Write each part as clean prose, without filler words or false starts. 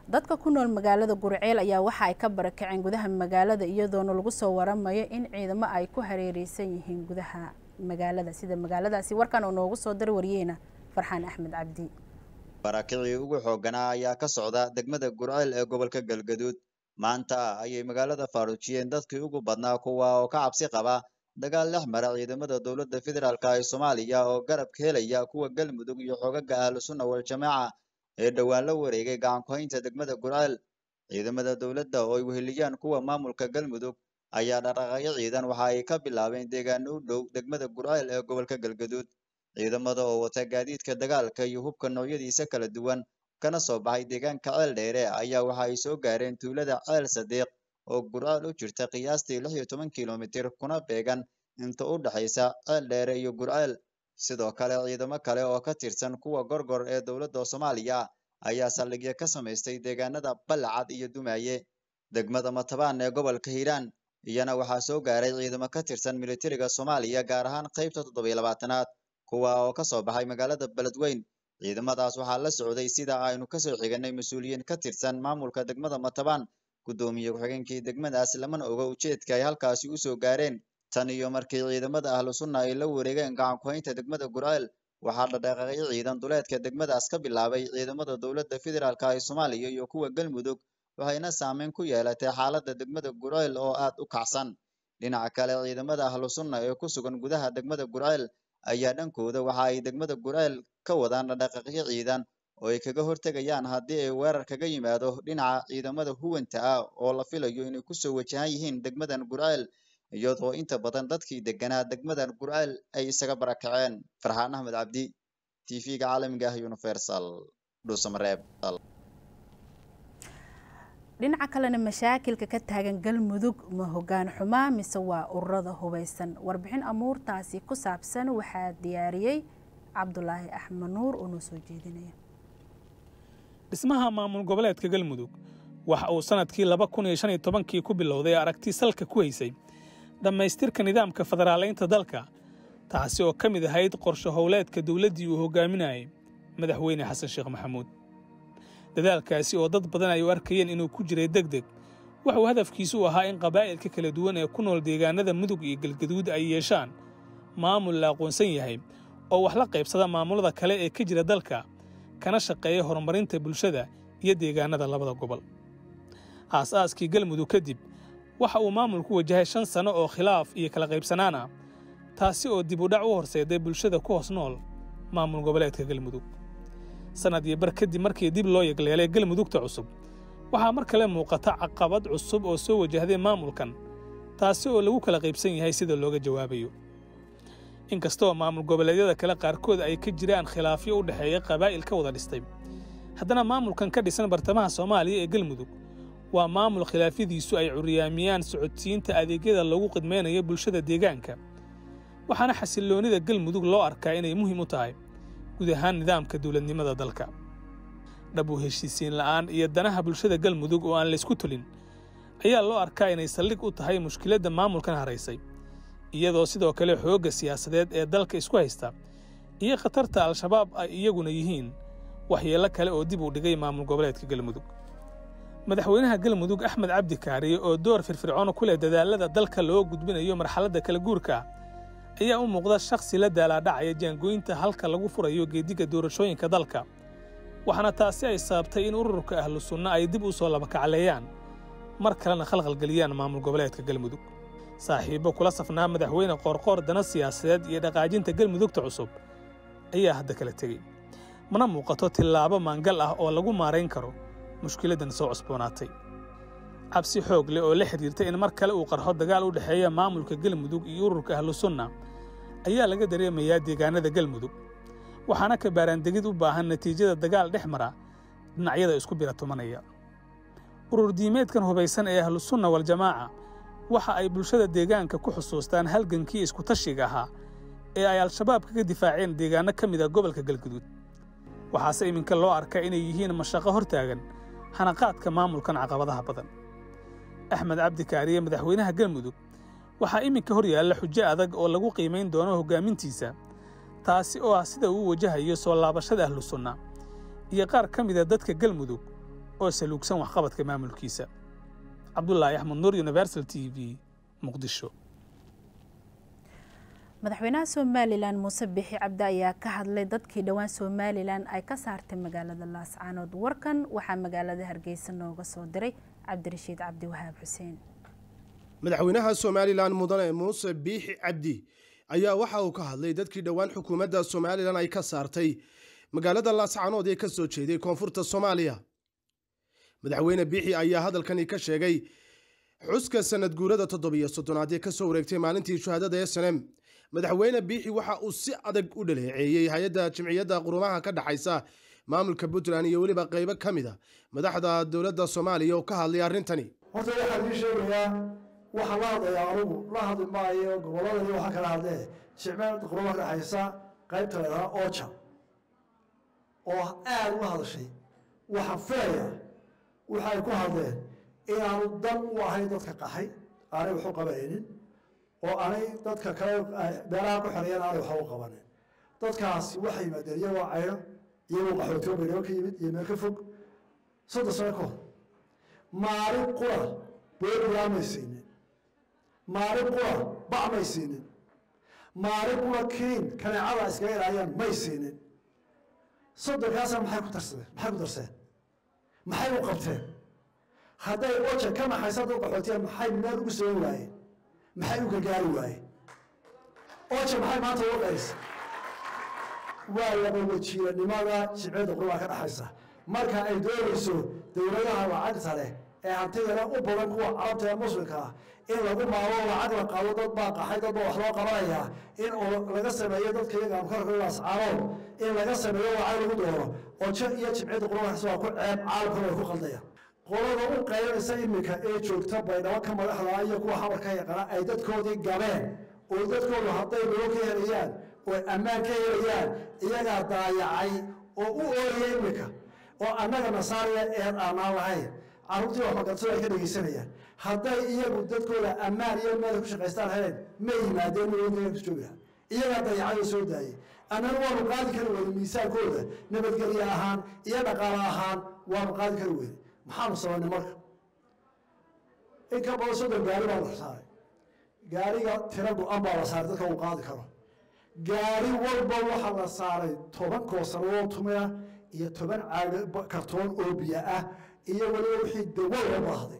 dadka ku nool magaalada Gurceel ayaa waxa ay ka barakaceen gudaha magaalada iyadoona lagu soo waramayo in ciidamo ay ku hareereysan yihiin gudaha magaalada sida magaaladaasi warkan oo noogu soo dar wariyayna Farxaan Axmed Cabdi. barakacii ugu xooganaa ayaa ka socda degmada Gurceel ee gobolka Galgaduud. maanta ayay magaalada faaruujiyeen dadkii ugu badnaa kuwa oo ka cabsi qaba dagaal dhex mara ciidamada dowladda federaalka ee Soomaaliya oo garab ka helaya kuwa Galmudug iyo xogaga Ahlusunna wal Jamaaca ee dhawaan la wareegay gacan ku haynta degmada Gurceel. ciidamada dowladda oo ay weheliyaan kuwa maamulka Galmudug ayaa dhaqaaqyo ciidan waxa ay ka bilaabeen deegaano u dhow degmada Gurceel ee gobolka Galgaduud. ciidamada oo wata gaadiidka dagaalka iyo hubka noocyadiisa kala duwan kana soo baxay deegaanka Ceel Dheere ayaa waxa ay soo gaareen tuulada Ceel Sadiiq oo Gurceel u jirta qiyaastii 16 kiiloomitir kuna beegan inta u dhaxaysa Ceel Dheere iyo Gurceel. sidoo kale ciidamo kale oo ka tirsan kuwa gorgor ee dowladda Soomaaliya ayaa saldhigyo ka samaystay deegaanada Balcad iyo Dumaaye. degmada Matabaan ee gobolka Hiiraan iyana waxaa soo gaaray ciidamo ka tirsan militariga Soomaaliya gaar ahaan qaybta 27aad kuwa oo ka soo baxay magaalada Beledweyne. ciidamadaas waxaa la socday sida aynu ka soo xiganay mas'uuliyiin ka tirsan maamulka degmada Matabaan. gudoomiye ku-xigeenkii degmadaas lamana oga ujeedka ay halkaasi u soo gaareen. tan iyo markii ciidamada Ahlusunna ay la wareegeen gacan ku haynta degmada Gurceel waxaa dhaqaaqyo ciidan duleedka degmadaas ka bilaabay ciidamada dowladda federaalka ee Soomaaliya iyo kuwa Galmudug waxayna saameyn ku yeelatay xaaladda degmada Gurceel oo aad u kacsan. dhinaca kale ciidamada Ahlusunna ee ku sugan gudaha degmada Gurceel ayaa dhankooda waxa ay degmada Gurceel ka wadaan dhaqaaqyo ciidan oo ay kaga hortagayaan haddii ay weerar kaga yimaado dhinaca ciidamada huwanta ah oo la filayo inay ku soo wajahan yihiin degmadan Gurceel iyadoo inta badan dadkii deganaa degmadan Gurceel ay isaga barakaceen. Farxaan Axmed Cabdi, TV-ga caalamiga ah Universal, Dhuusamareeb. dhinaca kalena mashaakilka ka taagan Galmudug ma hoggaan xumaa mise waa ururada hubeysan. warbixin amuurtaasi ku saabsan waxaa diyaariyay Cabdulaahi Axmed Nuur oo noo soo jeedinaya. dhismaha maamul goboleedka Galmudug waxa uu sanadkii 2015 ku bilowday aragti salka ku haysay dhamaystirka nidaamka federaaleynta dalka, taasi oo ka mid ahayd qorshe howleedka dawladdii uu hogaaminayay madaxweyne Xasan Sheekh Maxamuud. dadaalkaasi oo dad badan ay u arkayeen inuu ku jiray degdeg waxa uu hadafkiisu ahaa in qabaa'ilka kala duwan ee ku nool deegaanada Mudug iyo Galgaduud ay yeeshaan maamul la aqoonsan yahay oo wax la qaybsada maamulada kale ee ka jira dalka kana shaqeeya horumarinta bulshada iyo deegaanada labada gobol. aasaaskii Galmudug kadib waxa uu maamulku wajahay 5 sano oo khilaaf iyo kala qaybsanaan ah, taasi oo dib u dhac u horseeday bulshada ku hoos nool maamul goboleedka Galmudug. sanad iyo bar kadib markii dib loo yagleelay Galmudugta cusub waxaa mar kale muuqata caqabad cusub oo soo wajahday maamulkan, taasi oo lagu kala qaybsan yahay sida looga jawaabayo. inkastoo maamul goboleedyada kale qaarkood ay ka jiraan khilaafyo u dhaxeeya qabaa'il ka wada dhistay, haddana maamulkan ka dhisan bartamaha Soomaaliya ee Galmudug waa maamul khilaafyadiisu ay curiyaamiyaan socodsiinta adeegyada lagu qidmeynayo bulshada deegaanka, waxaana xasilloonida Galmudug loo arkaa inay muhiim u tahay guud ahaan nidaamka dawladnimada dalka. dhab u heshiisiin la'aan iyo danaha bulshada Galmudug oo aan la isku tulin ayaa loo arkaa inay saldhig u tahay mushkiladda maamulkan haraysay, iyadoo sidoo kale xoogga siyaasadeed ee dalka isku haysta iyo khatarta Al-Shabaab ay iyaguna yihiin waxyeello kale oo dib u dhigay maamul goboleedka Galmudug. madaxweynaha Galmudug Axmed Cabdi Kaariye oo door firfircoon ku leh dadaalada dalka loo gudbinayo marxaladda kala guurka ayaa u muuqda shakhsi la daalaa-dhacaya jaangooyinta halka lagu furayo geediga doorashooyinka dalka, waxaana taasi ay sababtay in ururka Ahlusunna ay dib u soo labakacleeyaan mar kalena khalkhalgeliyaan maamul goboleedka Galmudug. saaxiibo kula safnaa madaxweyne Qoorqoor dana siyaasadeed iyo dhaqaajinta Galmudugta cusub ayaa hadda kala tegey, mana muuqato tillaabo maangal ah oo lagu maarayn karo mushkiladan soo cusboonaatay. cabsi xoog leh oo la xiriirta in mar kale uu qarxo dagaal u dhaxeeya maamulka Galmudug iyo ururka Ahlusunna ayaa laga dareemayaa deegaanada Galmudug, waxaana ka baaraandegid u baahan natiijada dagaal dhex mara dhinacyada isku biratumanaya. urur diimeedkan hubeysan ee Ahlusunna wal Jamaaca waxa ay bulshada deegaanka ku xusuustaan halgankii isku tashiga ahaa ee ay Al-Shabaab kaga difaaceen deegaano ka mid ah gobolka Galgaduud, waxaase iminka loo arkaa inay yihiin mashaqo hortaagan hanaqaadka maamulkan caqabadaha badan. Axmed Cabdi Kaariye madaxweynaha Galmudug waxaa iminka hor yaalla xujo adag oo lagu qiimeyn doono hogaamintiisa, taasi oo ah sida uu wajahayo soo laabashada Ahlusunna iyo qaar ka mid ah dadka Galmudug oo saluugsan waxqabadka maamulkiisa. cabdulaahi axmed nuur, Universal TV, Muqdisho. madaxweynaha Somaliland Muuse Biixi Cabdi ayaa ka hadlay dadkii dhawaan Somaliland ay ka saartay magaalada Laascaanood. warkan waxaa magaalada Hargeysa nooga soo diray Cabdirashiid Cabdi Wahaab Xuseen. madaxweynaha Somaliland mudane Muuse Biixi Cabdi ayaa waxa uu ka hadlay dadkii dhawaan xukuumadda Somaliland ay ka saartay magaalada Laascaanood ee ka soo jeeday koonfurta Soomaaliya. madaxweyne Biixi ayaa hadalkani ka sheegay xuska sanad guurada 73 ee ka soo wareegtay maalintii shuhaadada SNM. madaxweyne Biixi waxa uu si adag u dhaleeceeyay hay'adda jimciyadda qurumaha ka dhaxaysa maamulka Puntland iyo waliba qaybo kamid ah madaxda dawladda Soomaaliya oo ka hadlay arrintani. horta waxaan ii sheegayaa waxa la hadlayaa anigu la hadli maayo goboladani waxa kala hadlee jimciyadda qurumaha ka dhaxaysa qaybta leedahay OCHA oo aad u hadashay waxa feeya waxay ku hadleen inaanu dan u ahayn dadka qaxay aanay wax u qabanaynin oo aanay dadka kale beeraha ku xirayaan aanay wax u qabanin. dadkaasi waxay yimaadeen iyagoo cayro iyagoo qaxootiyo baydhabo ka yimid iyo meel ka fog 3 sano ka hor. maalin qura boodbiyaa may siinin, maalin qura bac may siinin, maalin qura kiin kaneecada iskaga ilaayaan may siinin. 30 maxay ku darseen maxay u qabteen? hadday OCHA ka naxaysa dad qaxootiya maxay meel ugu soo waayeen? maxay u gargaari waayeen? OCHA maxay maanta uga qays? waa laba wajiiranimada jimciyadda qurumaha ka dhaxaysa marka ay doonayso dowladaha lacagta leh ee hantidana u badan kuwa carabta ee muslimka ah in lagu maalo lacag la qaado dad baa qaxay dad baa wax loo qabanayaa in laga sameeyo dadka iyaga aan korka Laascaanood in laga sameeyo lacag lagu dooro OCHA iyo jimciyadda qurumaha waa ku ceeb caalamka way ku qaldayaan. qolada u qaybinaysa imika ee joogta baydhabo ka madaxda iyo kuwa xamarka yaqaana ay dadkoodii gabeen oo dadkoodu hadday loo ka helayaan oo ammaan ka helayaan iyagaa daayacay oo u ooyay imika oo annaga nasaariya ee aan lahayn carruurtii wax magarsada ay ka dhegeysanayaan. hadday iyagu dadkooda ammaan iyo meel ku shaqaystaan heleen ma yimaadeen oo ku joogaan iyagaa dayacay oo soo daayay. annaga waanu qaadi kari weyne miisaankooda nabadgelyo ahaan iyo dhaqaale ahaan waanu qaadi kari weyne. maxaanu sameynay marka? in ka badan 30 gaari baa la saaray. gaariga tiro go'an baa la saaray dadka uu qaadi karo. gaari walba waxaa la saaray 10 koosaroo tumaya iyo 10 caag kartoon oo biyo ah iyo waliba wixii dawal loo baahday.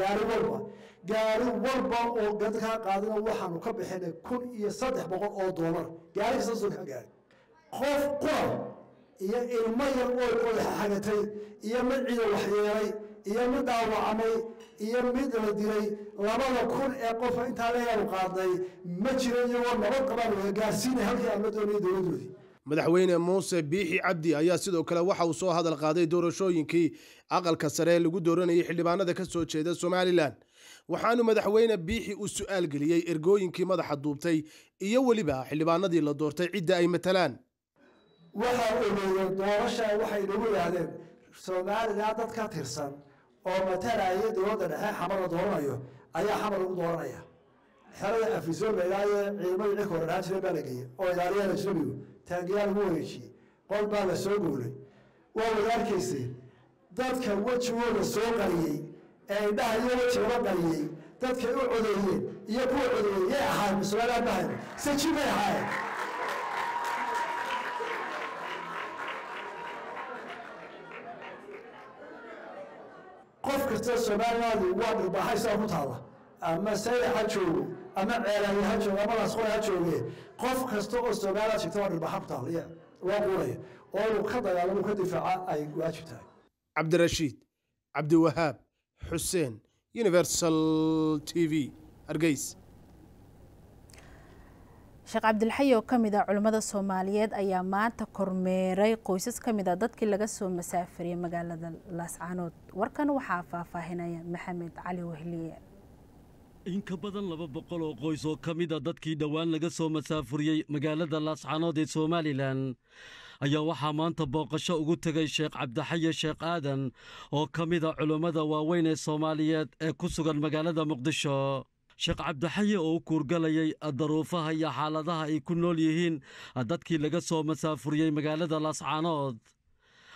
gaari walba oo dadka qaadina waxaanu ka bixinay $1,300 gaari kasta soo ka gaari. qof qura iyo ilmo yar oo kooda xagatay iyo mid ciidan waxyeelay iyo mid dhaawacmay iyo mid la dilay 2,000 ee qof inta la yar qaaday ma jiro iyagoo nabad qabaan oo gaarsiinay halkii aan la doonay dawladoodii. madaxweyne Muuse Biixi Cabdi ayaa sidoo kale waxa uu soo hadal qaaday doorashooyinkii aqalka sare ee lagu dooranayay xildhibaanada ka soo jeeda Somaliland. waxaanu madaxweyne Biixi u su'aal geliyay ergooyinkii madaxa duubtay iyo waliba xildhibaanadii la doortay cidda ay matalaan. waxa ogeeyay doorasha waxay lagu yiraahdeen Soomaaliland dad ka tirsan oo matalaya dowladda dhexe xamar dooranayo ayaa xamar ugu dooranaya. xerada afisoon leeyahay ciidamada dhulka waraajida baa la geeyay oo ilaaliyaha Soomaaliya taageero ugu wareejiyay qol baa la soo goolay. waa wadaarkiisii dadka wajigooda soo qariyay ee dhahayo wajiga qariyay dadka u codeeyay iyo kuwa codeeyay ahaa Soomaaliland baa si jibay ahaa. qof kasta Soomaaliland waa dhibaaxaysa ku taala ama sayxa joogo ama ceelay ha joogo ama lasoo ha joogo qof kasta oo Soomaaliland shaqo waa dhibaax ku taala waa qulay oo ka dagaalamo ka difaaca ay waajib tahay. Cabdirashiid Cabdi Wahaab Xuseen, Universal TV, Hargeysa. Sheekh Cabdilxay oo kamid ah culimada Soomaaliyeed ayaa maanta kormeeray qoysas kamid ah dadkii laga soo masaafiriyay magaalada Laascaanood. warkan waxaa faahfaahinaya Maxamed Cali Wahliye. in ka badan 200 oo qoys oo kamid ah dadkii dhawaan laga soo masaafuriyay magaalada Laascaanood ee Somaliland ayaa waxaa maanta booqasho ugu tagay Sheekh Cabdilxay Sheekh Aadan oo kamid ah culimada waaweyn ee Soomaaliyeed ee ku sugan magaalada Muqdisho. Sheekh Cabdilxay oo ku urgalayay daruufaha iyo xaaladaha ay ku nool yihiin dadkii laga soo masaafuriyay magaalada Laascaanood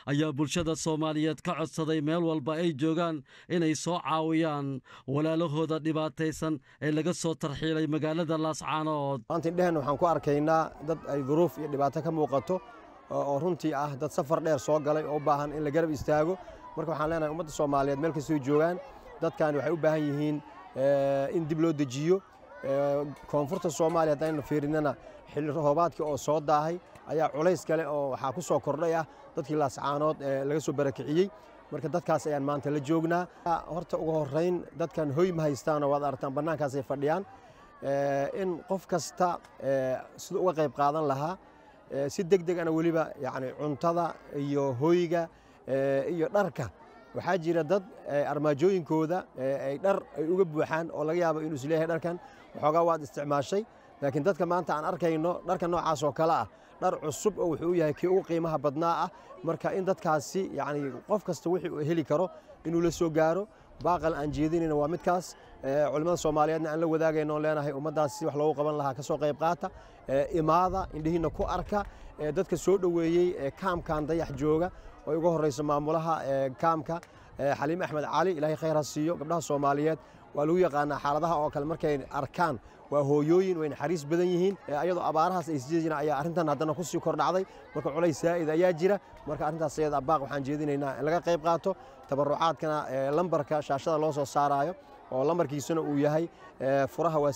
ayaa bulshada soomaaliyeed ka codsaday meel walba ay joogaan inay soo caawiyaan walaalahooda dhibaataysan ee laga soo tarxiilay magaalada laascaanood maanta indheheenna waxaan ku arkaynaa dad ay duruuf iyo dhibaato ka muuqato oo runtii ah dad safar dheer soo galay oo u baahan in la garab istaago marka waxaan leenahay ummadda soomaaliyeed meel kastoo joogaan dadkan waxay u baahan yihiin in dib loo dejiyo koonfurta soomaaliya haddaynu fiirinana xilli roobaadkii oo soo daahay ayaa culays kale oo waxaa ku soo kordhay ah dadkii laascaanood laga soo barakiciyey marka dadkaas ayaan maanta la joognaa horta ugu horrayn dadkan hoy ma haystaanoo waad aragtaan bannaankaasay fadhiyaan in qof kasta sida uga qayb qaadan lahaa si deg degana weliba yacni cuntada iyo hoyga iyo dharka waxaa jira dad armaajooyinkooda ay dhar ay uga buuxaan oo laga yaabo inuu isleeyahay dharkan waxoogaa waad isticmaashay laakiin dadka maanta aan arkayno dharka noocaas oo kale ah dhar cusub oo wuxuu u yahay kii ugu qiimaha badnaa ah marka in dadkaasi yacni qof kasta wixii uu heli karo inuu la soo gaaro baaqal aan jeedinayna waa midkaas culimmada soomaaliyeedna aan la wadaagayno leenahay ummaddaas si wax loogu qaban lahaa ka soo qayb qaata imaada indhihiinna ku arka dadka soo dhoweeyey kaamkan dayax jooga oo ugu horreyso maamulaha kaamka xaliim axmed cali ilaahay khayr ha siiyo gabdhaha soomaaliyeed waa lagu yaqaanaa xaaladaha oo kale markay arkaan waa hooyooyin way naxariis badan yihiin ayadoo abaarahaas ay isjeedina ayaa arrintan haddana ku sii kordhacday marka culays saa'id ayaa jira marka arrintaas ayada baaq waxaan jeedinaynaa in laga qayb qaato tabarucaadkana lambarka shaashada loo soo saaraayo oo lambarkiisuna uu yahay furaha waa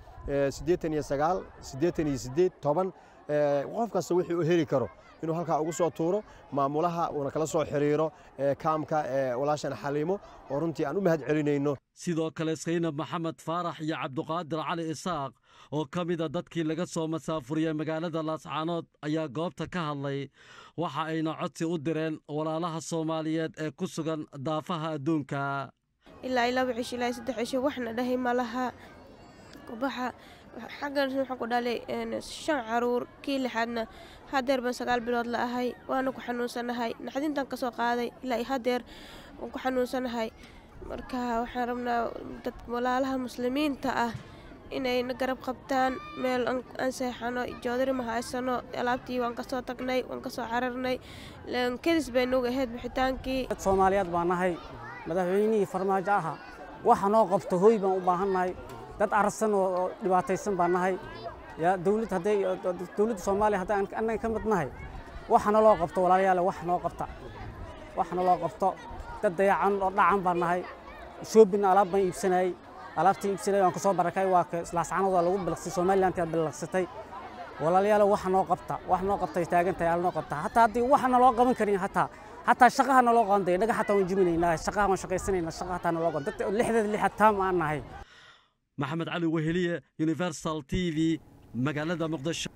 8 qof kasta wixii uu heli karo inuu halkaa ugu soo tuuro maamulaha uuna kala soo xiriiro kaamka walaashan xaliimo oo runtii aan u mahad celinayno sidoo kale saynab maxamed faarax iyo cabduqaadir cali isaaq oo ka mida dadkii laga soo masaafuriyey magaalada laascaanood ayaa goobta ka hadlay waxa ayna codsi u direen walaalaha soomaaliyeed ee ku sugan daafaha adduunka ilaa 2 cisho ilaa 3 cisho waxna dhahay malaha kubaxa xaggan waxaan ku dhalay 5 caruur kii lixaadna hadeer baan 9 bilood la ahay waana ku xanuunsanahay naxdintan ka soo qaaday ilaa hadeer waan ku xanuunsanahay marka waxaan rabnaa dad walaalaha muslimiinta ah inay na garab qabtaan meel aan seexano joodari ma haysano alaabtii waan ka soo tagnay waan ka soo cararnay kadis bay nooga ahayd bixitaankii Soomaaliyeed baan nahay madaxweynihii farmaajo aha waxa noo qabto hooy baan u baahannahay dad arsan oo dhibaataysan baan nahay ya dawladda Soomaaliya hadda annaga ka mid nahay waxana loo qabto walaalayaal waxana loo qabto dad dayacan oo dhacan baan nahay shoobin alaab baan iibsanay alaabtii iibsanay waan ka soo barakay waa ka laascaanood lagu bilaqsay Soomaaliland ay bilaqsatay walaalayaal waxana loo qabtay taagantahay noo qabta hatta hadii waxana loo qaban karin hatta shaqaha loo qabanday dhaga hatta waan jiminaynaa shaqaha waan shaqaysanayna shaqaha loo qaban dad lixda taam aan nahay maxamed cali weheliye Universal TV magaalada Muqdisho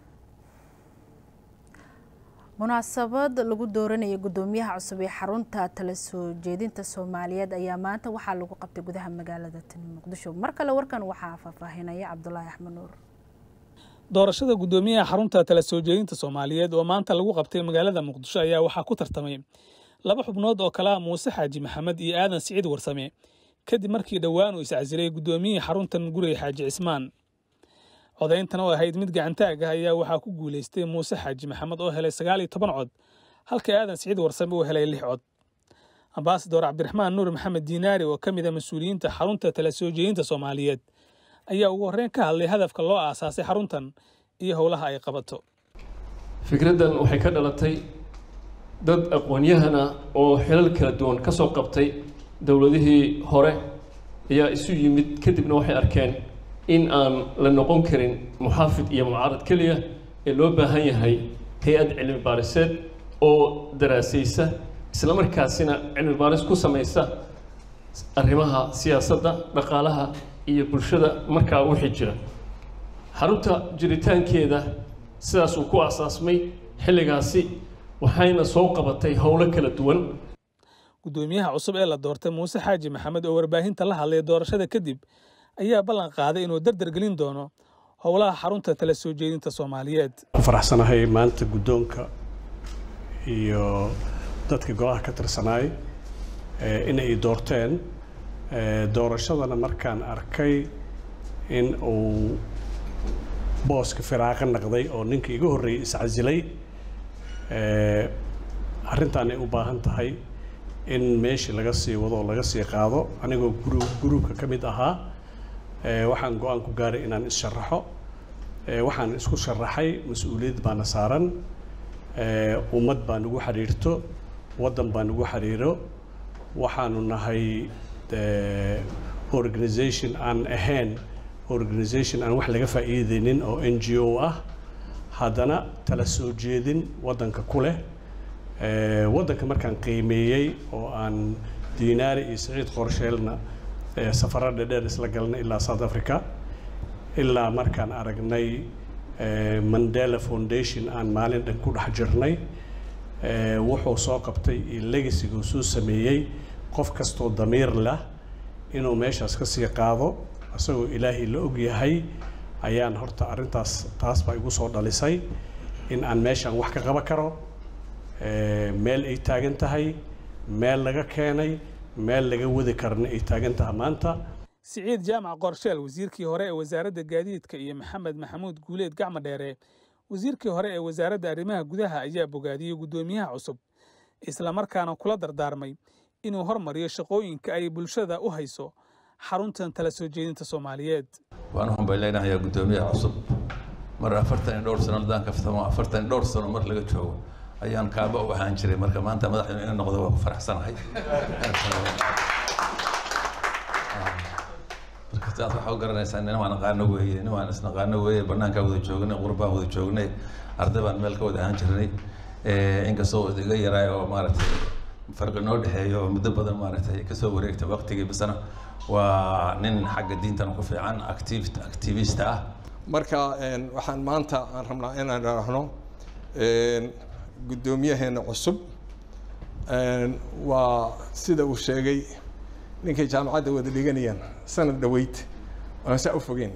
munaasabad lagu dooranayay gudoomiyaha cusub ee xarunta tala soo jeedinta Soomaaliyeed ayaa maanta waxaa lagu qabtay gudaha magaalada Muqdisho markale warkan waxaa faahfaahinaya Cabdullaahi Axmed Nuur doorashada gudoomiyaha xarunta tala soo jeedinta Soomaaliyeed oo maanta lagu qabtay magaalada Muqdisho ayaa waxaa ku tartamay laba xubnood oo kala Muuse Xaaji Maxamed iyo Aadan Siciid Warsame kadib markii dhawaan uu iscasilay gudoomiyaha xaruntan Gurey Xaaji Cismaan codayntan oo ahayd mid gacantaag ah ayaa waxaa ku guuleystay Muuse Xaaji Maxamed oo helay 19 cod halka Aadan Siciid Warsame uu helay 6 cod Ambassador Cabdiraxmaan Nuur Maxamed Diinaari oo kamid ah mas'uuliyiinta xarunta tala soo jeedinta Soomaaliyeed ayaa ugu horreyn ka hadlay hadafka loo aasaasay xaruntan iyo howlaha ay qabato fikradan waxay ka dhalatay dad aqoon-yahana oo xilal kala duwan ka soo qabtay dawladihii hore ayaa isu yimid kadibna waxay arkeen in aan la noqon karin muxaafid iyo mucaarad kaliya ee loo baahan yahay hay'ad cilmi baariseed oo daraasaysa isla markaasina cilmi baaris ku samaysa arrimaha siyaasadda dhaqaalaha iyo bulshada markaa wixii jira xarunta jiritaankeeda sidaas uu ku aasaasmay xilligaasi waxayna soo qabatay howlo kala duwan gudoomiyaha cusub ee la doortay Muuse Xaaji Maxamed oo warbaahinta la hadlay doorashada kadib ayaa ballan qaaday inuu dardar gelin doono howlaha xarunta tala soo jeedinta Soomaaliyeed faraxsanahay maanta gudoonka iyo dadka golaha ka tirsanay inay doorteen doorashadana markaan arkay in uu booska firaaqo noqday oo ninkii igu horreeyay iscasilay arrintaan ay u baahan tahay in meeshii laga sii wado oo laga sii qaado anigoo gruubka ka mid ahaa waxaan go-aan ku gaaray inaan is-sharaxo waxaan isku sharaxay mas-uuliyad baana saaran ummad baa nagu xiriirto waddan baa nagu xiriiro waxaanu nahay organization aan ahayn organization aan wax laga faa'iideynin oo NGO ah haddana tala soo jeedin waddanka ku leh waddanka markaan qiimeeyey oo aan diinaari iyo Siciid Qorsheelna safarada dheer isla galnay ilaa South Africa ilaa markaan aragnay Mandela Foundation aan maalin dhan ku dhex jirnay wuxuu soo qabtay iyo legacy-gu soo sameeyey qof kastoo damiir leh inuu meeshaas ka sii qaado asagoo ilaahay la og yahay ayaan horta arrintaas taas baa igu soo dhalisay in aan meeshaan wax ka qaban karo meel ay taagan tahay meel laga keenay meel laga wadi karna ay taagan tahay maanta Siciid Jaamac Qorsheel wasiirkii hore ee wasaaradda gaadiidka iyo Maxamed Maxamuud Guuleed Gacmo Dheere wasiirkii hore ee wasaaradda arrimaha gudaha ayaa bogaadiyay gudoomiyaha cusub isla markaana kula dardaarmay inuu hormariyo shaqooyinka ay bulshada u hayso xaruntan tala soo jeedinta Soomaaliyeed waana humbayleynaya gudoomiyaha cusub mar 42 sano daan kaftamo 42 sano mar laga joogo ayaan kaaba u ahaan jiray marka maanta madaxweyne inuu noqdo waa ku faraxsanahay marka waxa garanaysaa in waan qaano weeye in waan isna qaano weeye banaanka wada joognay qurbaan wada joognay arday baan meel ka wada ahaan jirnay inkastoo iga yaray oo maaragtay farqi noo dhaxeeyo muddo badan maaragtay ka soo wareegtay waqtigii bisana waa nin xagga diintan ku fiican activist ah marka waxaan maanta aan rabnaa inaan raahno gudoomiyaheena cusub waa sida uu sheegay ninkay jaamacadda wada dhiganayaan sanad dhaweyd aan saa u fogeen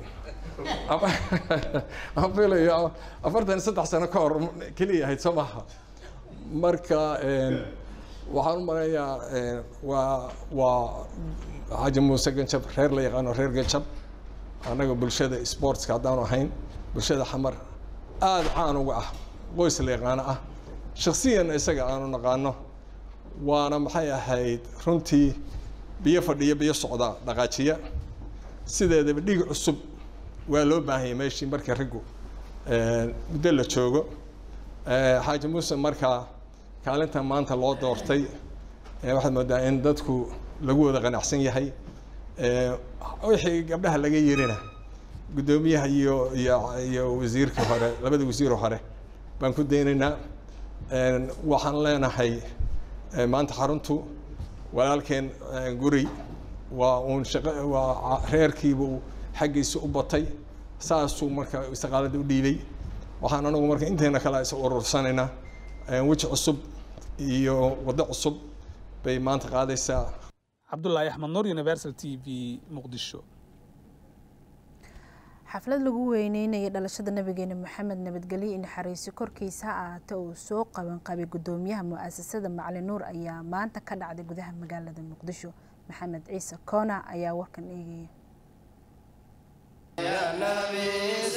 aan filayo 43 sano ka hor kaliya ahayd soo maaha marka waxaan u marayaa waa Haji Muuse Ganjab reer la yaqaano reer Ganjab anaga bulshada sportska hadaan ahayn bulshada xamar aad caan uga ah qoys la yaqaan ah shakhsiyan isaga aanu naqaano waana maxay ahayd runtii biyo fadhiyo biyo socda dhaqaajiya sideedaba dhig cusub waa loo baahan yahay meeshii marka rigu muddo la joogo Haji Muuse marka kaalinta maanta loo doortay waxaad moodaa in dadku lagu wada qanacsan yahay wixii gabdhaha laga yeerina gudoomiyaha iyo wasiirka hore labada wasiir hore baan ku deenaynaa waxaan leenahay maanta xaruntu walaalkeen guri waa uun shaqo waa reerkiibu xagiisa u batay saasuu marka istaqaalada u dhiibay waxaan anagu marka inteena kala is urursanayna wajh cusub iyo wada cusub bay maanta qaadaysaa Cabdullaahi Axmed Nuur Universal TV Muqdisho xaflad lagu weyneynayay dhalashada nabigeena Maxamed nabadgelyo in xariisi korkiisa aata uu soo qaban qabay gudoomiyaha mu'asasada Macalin Nuur ayaa maanta ka dhacday gudaha magaalada Muqdisho Maxamed Ciise Koona ayaa warkan eegaya ya nabi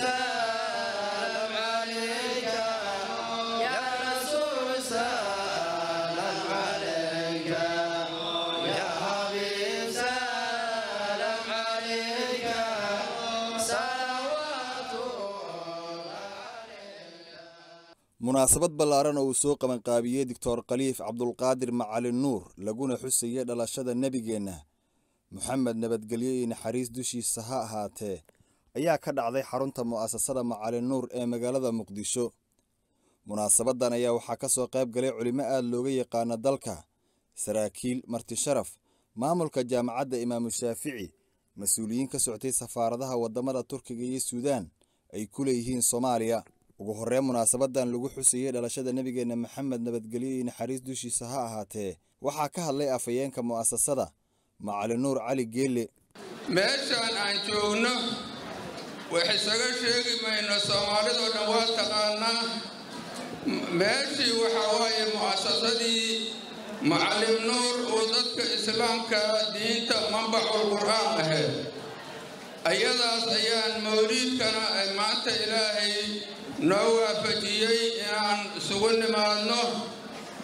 munaasabad ballaaran oo uu soo qaban qaabiyay Dr. Khaliif Cabdulqaadir Macalin Nuur laguna xusayay dhalashada nabigeena Maxamed nabadgelyo iyo naxariis dushiisa ha ahaatee ayaa ka dhacday xarunta mu'asasada Macalin Nuur ee magaalada Muqdisho munaasabadan ayaa waxaa ka soo qayb galay culimo aad looga yaqaan dalka saraakiil marti sharaf maamulka jaamacadda Imaam Shaafici mas'uuliyiin ka socotay safaaradaha wadamada Turkiga iyo Suudaan ay ku leeyihiin Soomaaliya ugu horreyn munaasabadan lagu xusayay dhalashada nabigeena Maxamed nabadgelyo iyo naxariis dushiisa ha ahaatee waxaa ka hadlay afayeenka mu'asasada Macalin Nuur Cali Geelle meeshaan aan joogno wax isaga sheegi mayno Soomaalidu dhan waa taqaanaa meeshii waxa waaye mu'asasadii Macalin Nuur oo dadka islaamka diinta manbacul qur'aan ahayd ayadaas ayaan mawliidkana ay maanta ilaahay noo waafajiyey inaan isugu nimaadno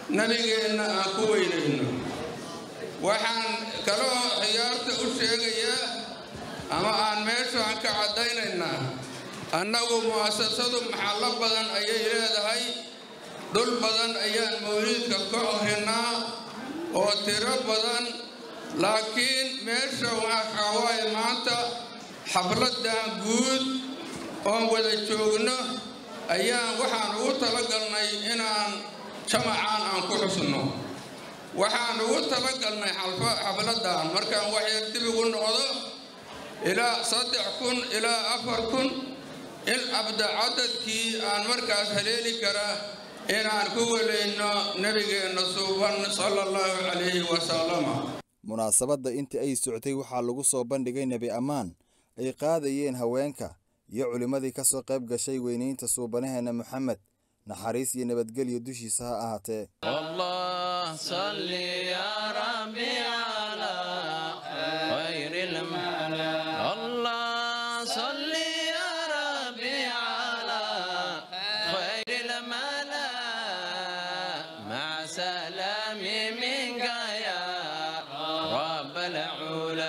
nabigeenna aan ku weynayno waxaan kaloo ciyaarta u sheegayaa ama aan meeshaan ka caddaynaynaa annagu mu'asasadu maxallo badan ayay leedahay dhul badan ayaan mawliidka ka ohinaa oo tiro badan laakiin meesha waxaa waaye maanta xafladdan guud oon wada joogno ayaan waxaan ugu talagalnay inaan jamacaan aan ku xusno waxaan ugu talagalnay xafladdan markaan waxyar dib ugu noqdo ilaa 3,000 ilaa 4,000 in abda cadadkii aan markaas haleeli karaa inaan ku welayno nabigeenna suuban sala allahu calayhi wasallam. munaasabadda intii ay socotay waxaa lagu soo bandhigay nebi ammaan ay qaadayeen haweenka iyo culimmadii ka soo qayb gashay weynaynta suubanaheena Maxamed naxariis iyo nabadgelyo dushiisa ha ahaatee. Allah salli ya rabbi ala khayril mala Allah salli ya rabbi ala khayril mala ma'a salami minka ya rabbal ula.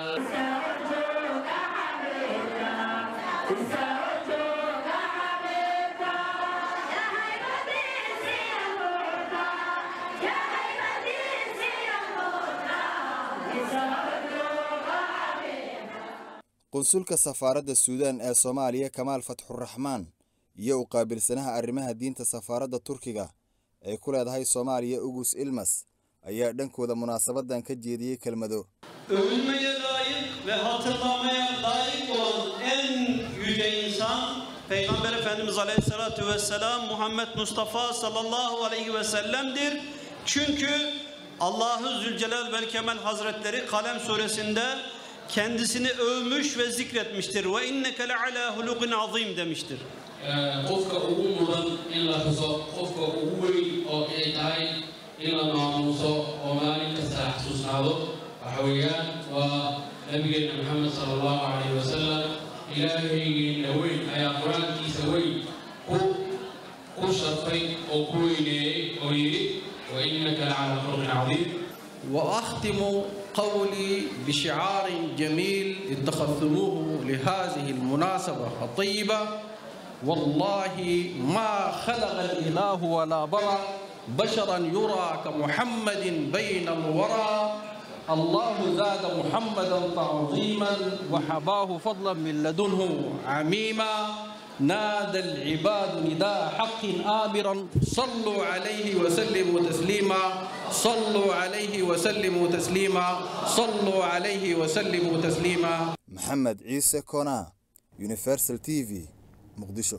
qunsulka safaaradda Suudaan ee Soomaaliya Kamaal Fatxuraxmaan iyo u qaabilsanaha arrimaha diinta safaaradda Turkiga ee ku leedahay Soomaaliya Ugus Ilmas ayaa dhankooda munaasabadan ka jeediyay kelmado. Övülmeye layık ve hatırlamaya layık olan en yüce insan Peygamber Efendimiz Aleyhisselatü Vesselam Muhammed Mustafa sallallahu aleyhi ve sellem'dir. Çünkü Allah-u Zülcelal ve Kemal Hazretleri Kalem suresinde kendisini övmüş ve zikretmiştir. Ve inneke le'ala hulukin azim demiştir. Qofka ugu mudan in la xuso, qofka ugu weyn oo ay tahay in la maamuuso oo maalin kasta xasuusnaado waxa weeyaan waa nabigeena Maxamed sallallahu alayhi wa sallam. Ilaahaygeena weyn ayaa quraankiisa weyn ku sharfay oo ku weyneeyey oo yidhi wa innaka la'ala khuluqin azim. وأختم قولي بشعار جميل اتخذتموه لهذه المناسبة الطيبة والله ما خلق الإله ولا برى بشرا يرى كمحمد بين الورى الله زاد محمدا تعظيما وحباه فضلا من لدنه عميما نادى العباد نداء حق آمرا صلوا عليه وسلموا تسليما صلوا عليه وسلموا تسليما صلوا عليه وسلموا تسليما. محمد عيسى كونا يونيفرسال TV مقدشو.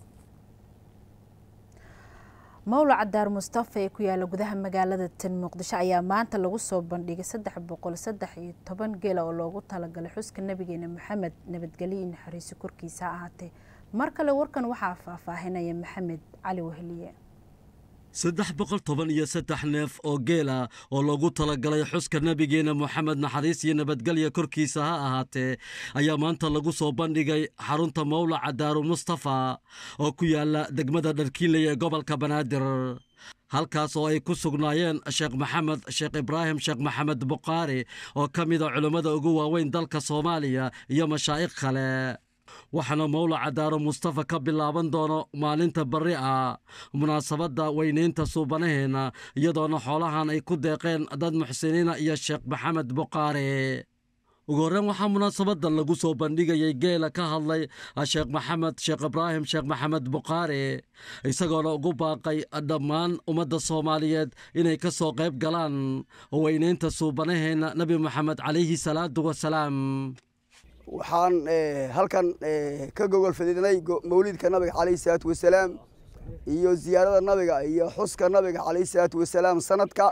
mawlaca daar mustafa ee ku yaala gudaha magaalada tan muqdisho ayaa maanta lagu soo bandhigay 313 geel oo loogu talagalay xuska nabigeena Maxamed nabadgelyo iyo naxariis korkiisa ahaatee. mar kale warkan waxaa faahfaahinaya Maxamed Cali Wahliye. 313 neef oo geela oo loogu talagalay xuska nabigeena Maxamed naxariis iyo nabadgelyo korkiisa ha ahaatee ayaa maanta lagu soo bandhigay xarunta mawlaca daar mustafa oo ku yaala degmada Dharkiiley ee gobolka Banaadir. halkaas oo ay ku sugnaayeen Sheekh Maxamed Sheekh Ibraahim Sheekh Maxamed Buqaari oo ka mid ah culimada ugu waaweyn dalka Soomaaliya iyo mashaayikh kale. waxaana mawlaca daar mustafa ka bilaaban doono maalinta bari ah munaasabada weynaynta suubanaheena iyadoona xoolahan ay ku deeqeen dad muxsiniina iyo Sheekh Maxamed Buqaari. ugu horreyn waxaa munaasabada lagu soo bandhigayay geela ka hadlay Sheekh Maxamed Sheekh Ibraahim Sheekh Maxamed Buqaari isagoona ugu baaqay dhammaan ummadda Soomaaliyeed inay ka soo qayb galaan weynaynta suubanaheena Nabi Maxamed calayhi salaatu wasalaam. waxaan halkan ka gogol fadhiidnay mawlidka nabiga calayhi salaatu wasalaam iyo ziyaarada nabiga iyo xuska nabiga calayhi salaatu wasalaam sanadka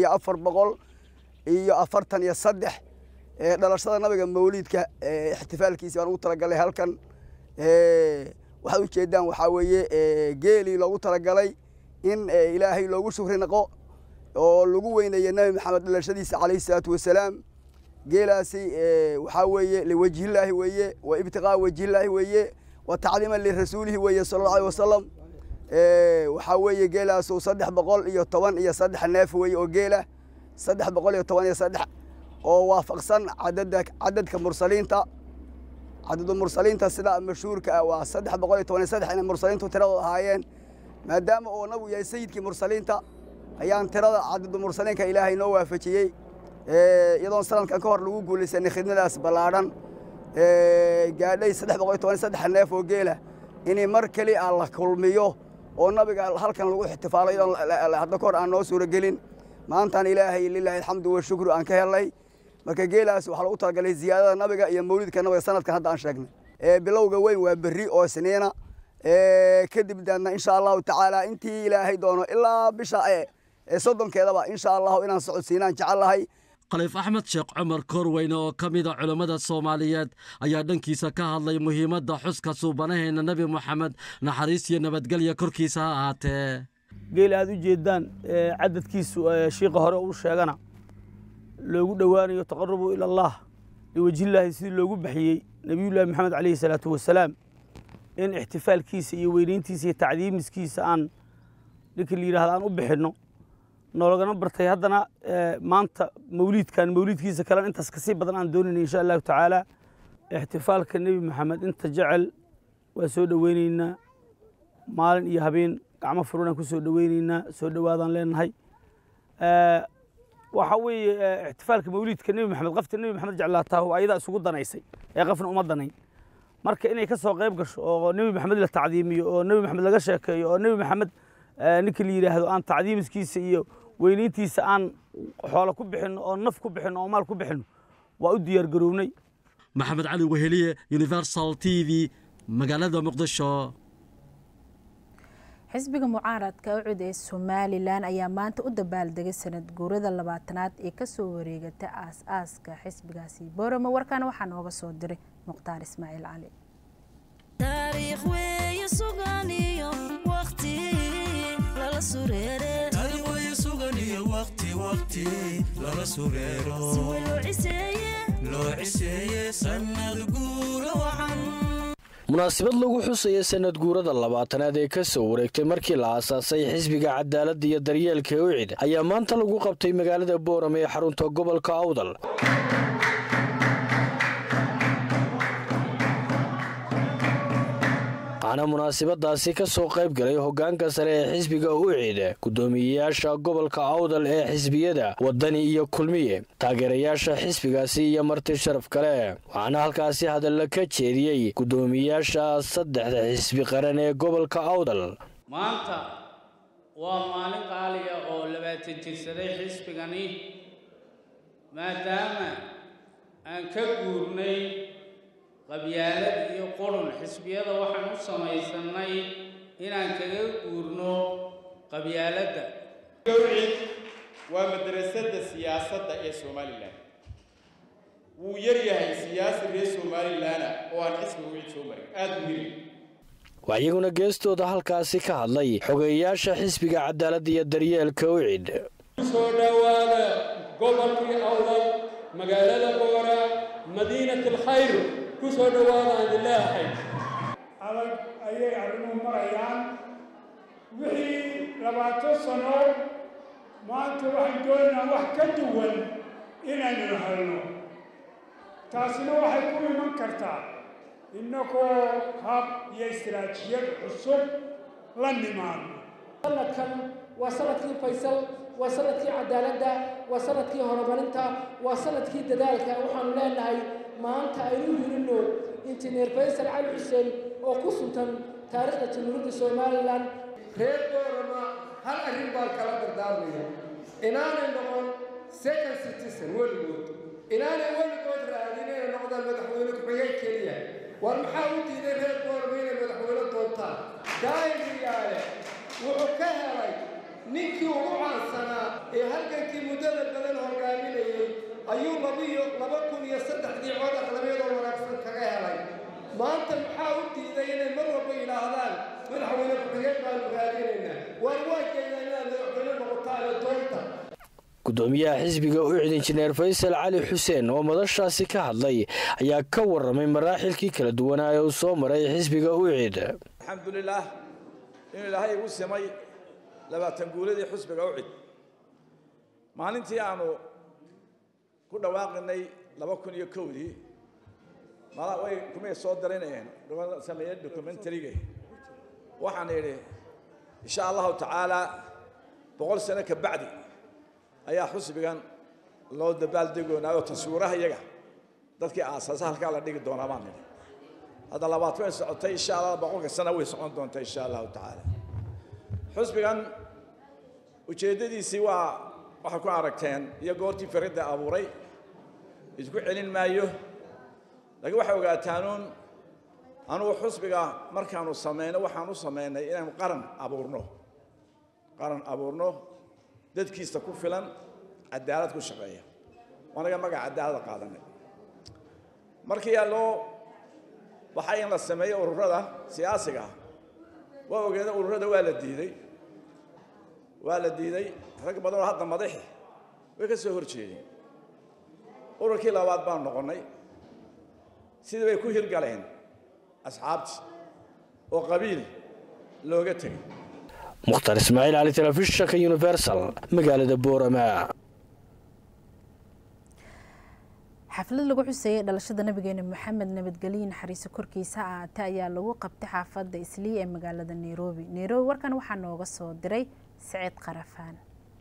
1443 dhalashada nabiga mawlidka ixtifaalkiisa aan ugu talagalay halkan waxa u jeedaan waxa weeye geeli loogu talagalay in ilaahay loogu shukri naqo oo lagu weynayo nabi maxamed dhalashadiisa calayhi salaatu wasalaam. geelaasi waxa weeye liwajhi illaahi weeye wa ibtiqaa wajhi illaahi weeye wa tacdiiman lirasuulihi weeye sallallahu alayhi wasallam. waxaa weeye geelaasu 313 neef weeye oo geela 313 oo waafaqsan cadadka mursaliinta cadadu mursaliinta sida mashhuurka ah waa 313 inay mursaliintu tiradooda ahaayeen maadaama uu nabigu yahay sayidkii mursaliinta ayaan tirada cadadu mursaliinka ilaahay noo waafajiyey iyadoon sanadkan ka hor lagu guulaysanay khidmadaas ballaadhan gaadhay 313 neef oo geela inay mar kali ah la kulmiyo oo nabiga halkan lagu ixtifaalay hadda ka hor aan noo suuragelin maantaan ilaahay lilaahi alxamdu wa shukru aan ka helnay marka geelaas waxaa lagu talagalay ziyaadada nabiga iyo mawlidka nabiga sanadkan hadda aan sheegnay bilowga weyn waa berri oo isniina kadib daadna insha allahu tacaala intii ilaahay doono ilaa bisha soddonkeedaba insha allahu inaan socodsiinaan jecelahay khaliif axmed sheekh cumar korweyne oo ka mid a culammada soomaaliyeed ayaa dhankiisa ka hadlay muhiimadda xuska suubanaheena nebi moxamed naxariis iyo nabadgelya korkiisa ha ahaatee geel aad u jeedaan cadadkiisu shiiqa hore uu sheegana loogu dhowaanayo taqarubu ila allah liwajhillaahi sidii loogu baxiyey nebiyullaahi maxamed calayhi salaatu wasalaam in ixtifaalkiisa iyo weynayntiisa iyo tacdiimiskiisa aan ninkii la yidhahda aan u bixinno noolagana bartay haddana maanta mawliidkiisa kalena intaas kasii badan aan doonayna insha allahu tacaala ixtifaalka nebi maxamed inta jecel waa soo dhoweynaynaa maalin iyo habeen gacmo furunaan ku soo dhoweynaynaa soo dhowaadaan leenahay waxa weeye ixtifaalka mawliidka nebi maxamed qafta nebi maxamed jeclaatahu ayadaa isugu danaysay ee qafna uma danayn marka inay ka soo qayb gasho oo nebi maxamed la tacdiimiyo oo nebi maxamed laga sheekeeyo oo nebi maxamed ninkii la yidhaahdo aan tacdiimiskiisa iyo weynayntiisa aan xoolo ku bixinno oo naf ku bixinno oo maal ku bixinno waa u diyaar garownay maxamed cali weheliye universal t v magaalada muqdisho xisbiga mucaaradka ucud ee somalilan ayaa maanta u dabaaldegay sanad guurada 20aad ee kasoo wareegatay aas-aaska xisbigaasi boorama warkaana waxaa nooga soo diray mukhtaar ismaaciil cali munaasabad lagu xusaya sanad guurada 20aad ee ka soo wareegtay markii la aasaasay xisbiga cadaaladda iyo daryeelka ucid ayaa maanta lagu qabtay magaalada boorame ee xarunta gobolka awdal waxaana munaasabadaasi ka soo qayb galay hoggaanka sare ee xisbiga ucid guddoomiyeyaasha gobolka awdal ee xisbiyada wadani iyo kulmiye taageerayaasha xisbigaasi iyo marti sharaf kale waxaana halkaasi hadalla ka jeediyey guddoomiyeyaasha 3 xisbi qaran ee gobolka awdal maanta waa maalin qaaliya oo 20 jirsaday xisbigani maadaama aan ka guurnay qabyaalad iyo qurun xisbiyada waxaan u samaysanay inaan kaga guurno qabyaaladda gowcid waa madrasadda siyaasadda ee Soomaaliland wuu yar yahay siyaasi reer Soomaaliland oo aan xisbiga wicid soo marin aad u yiri waxayaguna geestooda halkaasi ka hadlay xogeeyaasha xisbiga cadaaladda iyo daryeelka ucid soo dhawaada gobolkii awdal magaalada boora madiinatul khayr kusoo dhawaadaan ilaahay adag ayay arrimuhu marayaan wixii 20 sano maanta waxaan doonaynaa wax ka duwan inaynu helno taasina waxay ku iman kartaa innagoo hab iyo istiraatiijiyad cusub la nimaadno sanadkan waa sanadkii faysal waa sanadkii cadaaladda waa sanadkii horumarinta waa sanadkii dadaalka waxaanu leenahay maanta aynu hirino injineer faysal cali xuseen oo ku suntan taariikhda jamhuuriyadda somalilan reer boorama hal arrin baan kala dardaarmaya inaanay noqon second citizen weligood inaanay weligood raadin inay noqdaan madaxweyne ku-xigeen keliya war maxaa u diiday reer boorama inay madaxweyne doontaan daayiriyaale wuxuu ka helay ninkii ugu caansanaa ee halgankii muddada badan hogaaminayay ayuu 2003 cod aqlabiyadoo wanaagsan kaga helay maanta maxaa u diiday inay mar walba yidhaahdaan madaxweyne ku-xigeen baanu raadinaynaa waar waa jeedaan inaad madaxweyne noqotaan doonta gudoomiyaha xisbiga ucid injineer faysal cali xuseen oo madashaasi ka hadlay ayaa ka warramay maraaxilkii kala duwanaa ee uu soo maray xisbiga ucid alxamdulilah inuu ilaahay igu simay 20 guuladii xusbiga u cid maalintii aanu ku dhawaaqnay 2001dii mala way kumay soo darinayeen gobol sameeyay documentary-ga waxaan yiri insha Allah ta'ala 100 sano ka bacdi ayaa xusbigan loo dabaal degoonaayo taswiiraha iyaga dadkii aasaasa halka la dhigi doona baan nidhi hada labaad way socotay insha Allah 100 sano way socon doontaa insha Allah ta'ala xusbigan ujeedadiisi waxa ku aragteen iyo goortii farida abuuray isku celin maayo laakiin waxa ogaataan anu xusbiga markaanu sameeyno waxaanu sameeynay inaan qaran abuurno dadkiisa ku filan cadaalad ku shaqeeya wanaga magac cadaalad qaadanay markii loo waxay in la sameeyo ururada siyaasiga waa ogeeda ururada waa la diiday rag badan oo hadda madax way ka soo horjeedeen ururkii labaad baan noqonay sidii way ku hirgaleen asxaabti oo qabiil looga tagay mukhtar ismaaciil cali telefishinka universal magaalada boorama xaflad lagu xuseeyay dhalashada nabigeena maxamed nabadgelyo naxariiso korkiisa aata ayaa lagu qabtay xaafadda Islii ee magaalada Nairobi warkan waxaa nooga soo diray Saciid Qarafaan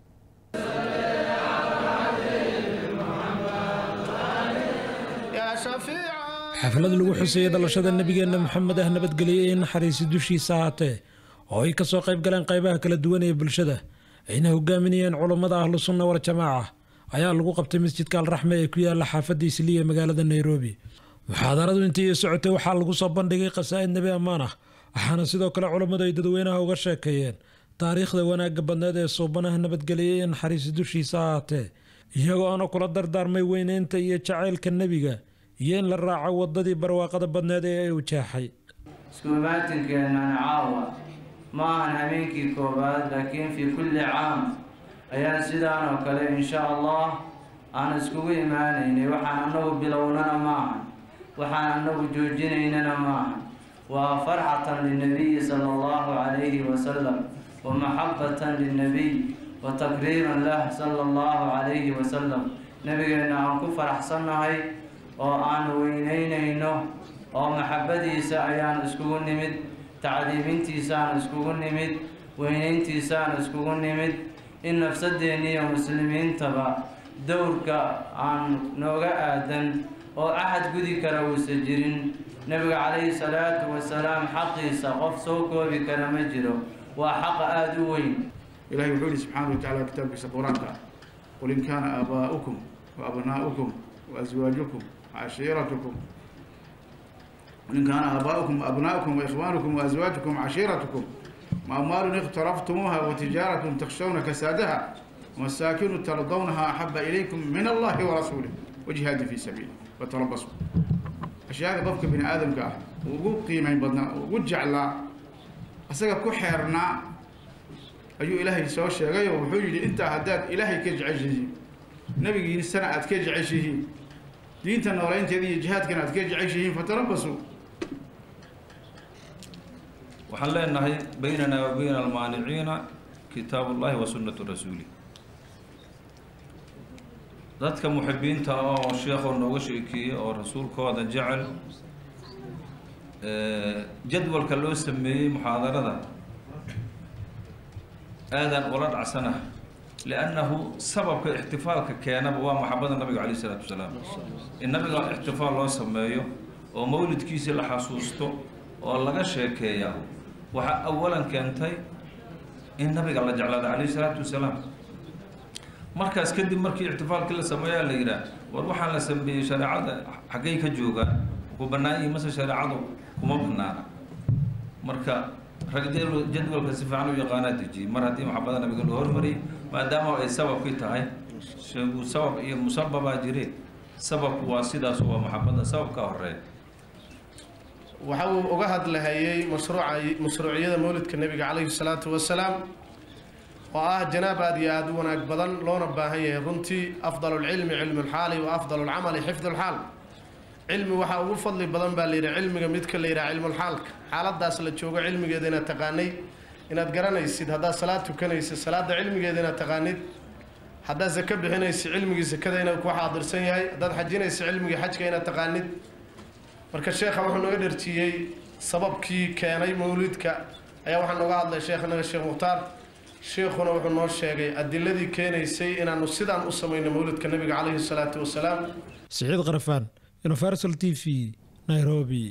xaflad lagu xuseeyay dhalashada nabigeena maxamed nabadgelyo ee naxariiso dushiisa aatee oo ay ka soo qayb galeen qaybaha kala duwan ee bulshada ayna hogaaminayeen culimada ahlu sunna wal jamaaca ayaa lagu qabtay masjidka al-raxma ee ku yaala xaafadda Islii ee magaalada Nairobi muxaadaradu intii socotay waxaa lagu soo bandhigay qasaa'id nabi ammaan ah waxaana sidoo kale culimadu ay dadweynaha uga sheekeeyeen taariikhda wanaagga badneed ee suubanaha nabadgelyo ee naxariiso dushiisa aatee iyagoo kula dardaarmay weynaynta iyo jacaylka nabiga iyo in la raaco wadadii barwaaqada badneed ee ay u jeexay iskuumaatinkeennana caawa ma ahan habeenkii koowaad laakiin fi kulli caam ayaan sidaan oo kale insha allah aan iskugu imaanaynay waxaan annagu bilownana maahan waxaan annagu joojinaynana maahan waa farxatan linnabiyi sala allahu calayhi wasalam wa maxabbatan linnabiy wa takriiman lah sala allahu calayhi wasalam nabigeenna aan ku faraxsannahay oo aan weynaynayno oo maxabbadiisa ayaan iskugu nimid tacdiimintiisaan iskugu nimid weynayntiisaan iskugu nimid in nafsadeenniyo muslimiintaba dowrka aan nooga aadan oo axad gudi kara uusan jirin nabiga calayhi salaatu wasalaam xaqiisa qof soo koobi kara ma jiro waa xaqa aada u weyn ilaahay wuxuu yidhi subxaanahu watacaala kitaabkiisa qur-aanka qul in kaana aabaa'ukum wa abnaa'ukum wa aswaajukum wa cashiiratukum إن كان آباؤكم وأبناؤكم وإخوانكم وأزواجكم وعشيرتكم وأموال اقترفتموها وتجارة تخشون كسادها ومساكن ترضونها أحب إليكم من الله ورسوله وجهاد في سبيله وتربصوا أشياء ضفك بني آدم كاه وقول قيمة بدنا وجعل أسقى كحرنا أيو إلهي سوى الشيء وحوجي أنت هداد إلهي كجعجه نبي السنة كجعجه دينتنا ولا أنت هذه جهاد كانت كجعجه فتربصوا وحلينا بيننا وبين المانعين كتاب الله وسنة رسوله ذاتك محبين ترى الشيخ النوشيكي أو رسول كودا جعل جدول كلو سميه محاضرة آذان ولد عسنة لأنه سبب احتفالك كان بوا محبة النبي عليه الصلاة والسلام النبي احتفال الله سميه ومولد كيس لحاسوسته والله شيكيه waxa awalan keentay in nabiga la jeclaado عليه الصلاة والسلام markaas kadib markii ihtifaalkii la sameeyay la yiraahdo war waxa la sameeyay shariicada xaqay ka jooga ku banaayay mase shariicadu kuma banaana marka ragdeelo jadwalka si fiican u yaqaana deji mar hadii maxabada nabiga loo hormariyay maadaama ay sabab ku tahay sheegu sabab iyo musabbaba jireen sabab waa sidaas waa maxabada sababka horeey waxa uu uga hadlayay mashruuciyada mawlidka nabiga calayhi salaatu wasalaam oo ah janaabad iyo aad u wanaag badan loona baahan yahay runtii afdalul ilmi ilmul xaali wa afdalul amali xifdul xaal cilmi waxa ugu fadli badan baa leeyahay cilmiga midka la yiraahdo ilmul xaalka xaaladaas la joogo cilmigeedana taqaanay inaad garanaysid haddaad salaad tukanaysid salaada cilmigeeda inaad taqaanid haddaad zaka bixinaysid cilmigii zakada inaad ku xaadirsan yahay haddaad xajinaysid cilmigii xajka inaad taqaanid marka sheekha wuxuu naga dharjiyey sababkii keenay mawlidka ayaa waxaa nooga hadlay sheekhanaga sheekh mukhtaar sheekhuna wuxuu noo sheegay adiladii keenaysay inaanu sidaan u samayno mawlidka nabiga calayhi salaatu wasalaam سعيد غرفان يونيفرسال تي في نيروبي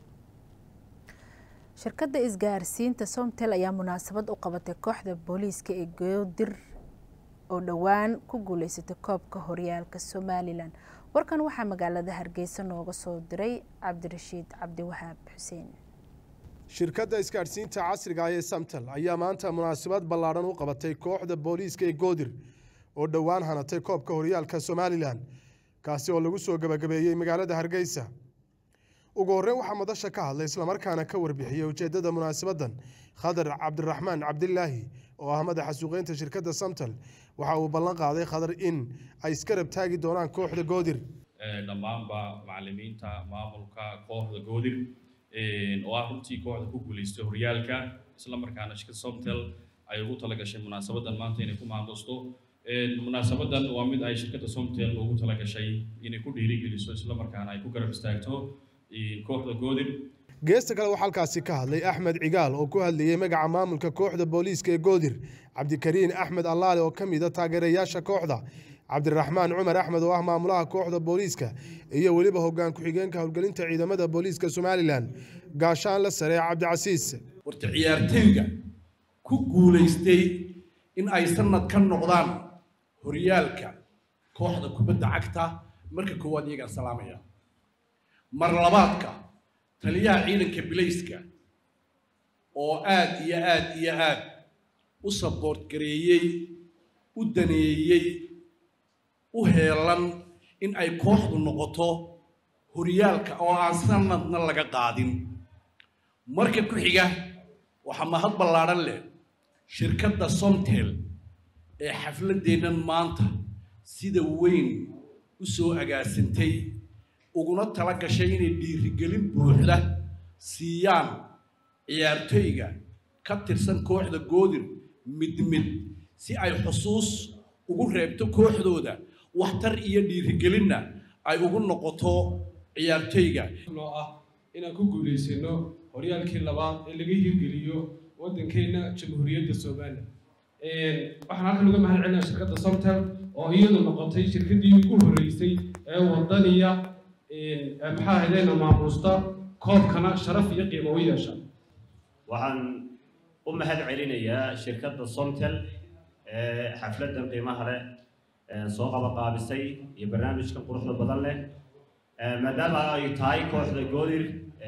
shirkadda isgaarsiinta Somtel ayaa munaasabad u qabatay kooxda booliiska ee Goodir oo dhawaan ku guuleysatay koobka horyaalka Somaliland warkan waxaa magaalada Hargeysa nooga soo diray Cabdirashiid Cabdiwahaab Xuseen shirkadda isgaarsiinta casriga ah ee Somtel ayaa maanta munaasabad ballaaran u qabatay kooxda booliiska ee Goodir oo dhawaan hanatay koobka horyaalka Somaliland kaasi oo lagu soo gabagabeeyay magaalada Hargeysa ugu horreyn waxaa madasha ka hadlay isla markaana ka warbixiyay ujeedada munaasabadan Khadar Cabdiraxmaan Cabdillaahi oo ah madaxa suuqeynta shirkadda Somtel waxa uu ballan qaaday Khadar in ay iska rab taagi doonaan kooxda Goodir dhammaanba macallimiinta maamulka kooxda Goodir oo ah runtii kooxda ku guuleystay horyaalka isla markaana shirkadda Somtel ay ugu talagashay munaasabadan maanta inay ku maamuusto munaasabadan waa mid ay shirkadda Somtel ugu talagashay inay ku dhiirigeliso isla markaana ay ku garab istaagto kooxda Goodir geesta kale waxaa halkaasi ka hadlay Axmed Cigaal oo ku hadlayay magaca maamulka kooxda booliiska ee Goodir Cabdikariin Axmed Allaale oo kamid ah taageerayaasha kooxda Cabdiraxmaan Cumar Axmed oo ah maamulaha kooxda booliiska iyo waliba hoggaan ku xigeenka howlgelinta ciidamada booliiska Somaliland gaashaan la sare Cabdicasiis warta ciyaartooyga ku guuleystay in ay sanad ka noqdaan horyaalka kooxda kubadda cagta marka koowaad iyaga salaamaya mar labaadka taliyaha ciidanka bilayska oo aad u support gareeyay u daneeyay u heelan in ay kooxdu noqoto horyaalka oo aan sanadna laga qaadin marka ku xiga waxa mahad ballaaran leh shirkadda Somtel ee xafladeenan maanta sida weyn u soo agaasintay uguna tala gashay inay dhiirigelin buuxda siiyaan ciyaartooyga ka tirsan kooxda Goodir mid si ay xusuus ugu reebto kooxdooda waxtar iyo dhiirigelinna ay ugu noqoto ciyaartooyga loo ah inaan ku guuleysano horyaalkii labaad ee laga hirgeliyo waddankeena jamhuuriyadda Soomaaliya waxaan halkan uga mahad celinayaa shirkadda Somtel oo iyadu noqotay shirkaddii ugu horeysay ee wadaniya maxaa ahaydeen maamuusta koobkana sharaf iyo qiimo u yeesha waxaan u mahad celinayaa shirkadda Somtel xafladan qiimaha leh soo qabanqaabisay iyo barnaamijkan quruxda badan leh maadaama ay tahay kooxda Goodir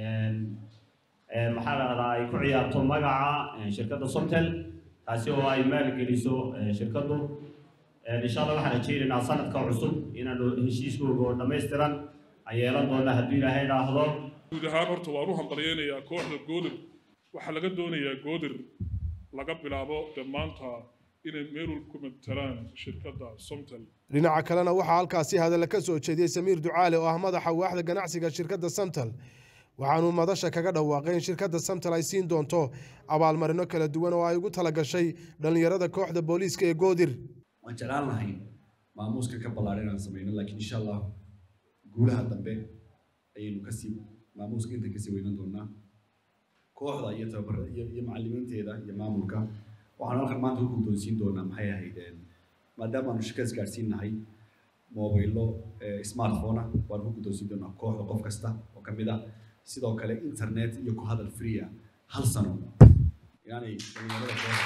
maxaa la radaa ay ku ciyaarto magaca shirkadda Somtel taasi oo ay maalgeliso shirkaddu insha Allah waxaan rajaynaynaa sanadka cusub inaanu heshiiskooda dhammaystiran ay yeelan doonaa haddii Ilaahay raahdo guud ahaan horta waan u hambalyeynaya kooxda Goodir waxaa laga doonayaa Goodir laga bilaabo dhammaanta inay meel ku matalaan shirkadda Somtel dhinaca kalena waxaa halkaasi hadal ka soo jeediyay Samiir Ducaale oo ah madaxa waaxda ganacsiga shirkadda Somtel waxaanu madasha kaga dhawaaqay in shirkadda Somtel ay siin doonto abaalmarino kala duwan oo ay ugu tala gashay dhalinyarada kooxda booliiska ee Goodir waan jeclaan lahay maamuuska ka ballaaran aan sameeyno laakiin insha Allah guulaha dambe ayaynu kasii maamuuska inta kasii weynan doonaa kooxda iyo tababarada iyo macallimiinteeda iyo maamulka waxaan halkan maanta ku guddoonsiin doonaa maxay ahaydeen maadaama aanu shirkad isgaarsiinahay mobaylo smartphone waan ku guddoonsiin doonaa kooxda qof kasta oo ka mid ah sidoo kale internet iyo ku hadal free ah hal sano yani dhalinyarada kooxda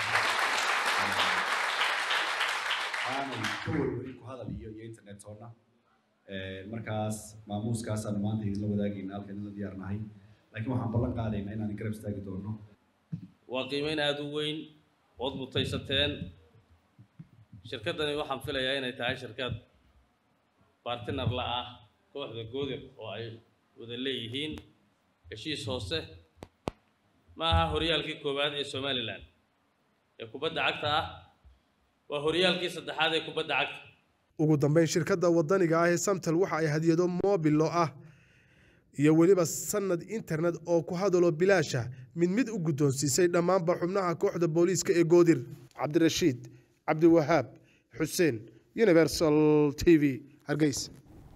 aanay ka warwarin ku hadal iyo internet toona markaas maamuuskaasaan maanta idinla wadaagayna halkan idinla diyaarnahay laakiin waxaan ballan qaadaynaa inaan garab istaagi doono waa qiimeyn aad u weyn ood mutaysateen shirkaddani waxaan filayaa inay tahay shirkad partner la ah kooxda Goodir oo ay wada leeyihiin heshiis hoose ma aha horyaalkii koowaad ee Somaliland ee kubadda cagta ah waa horyaalkii saddexaad ee kubadda cagta ugu dambeyn shirkadda wadaniga ah ee Somtel waxa ay hadiyado mobile ah iyo weliba sanad internet oo ku hadalo bilaasha mid u guddoonsiisay dhammaanba xubnaha kooxda booliiska ee goodir. cabdirashiid cabdiwahaab xuseen, Universal TV, Hargeysa.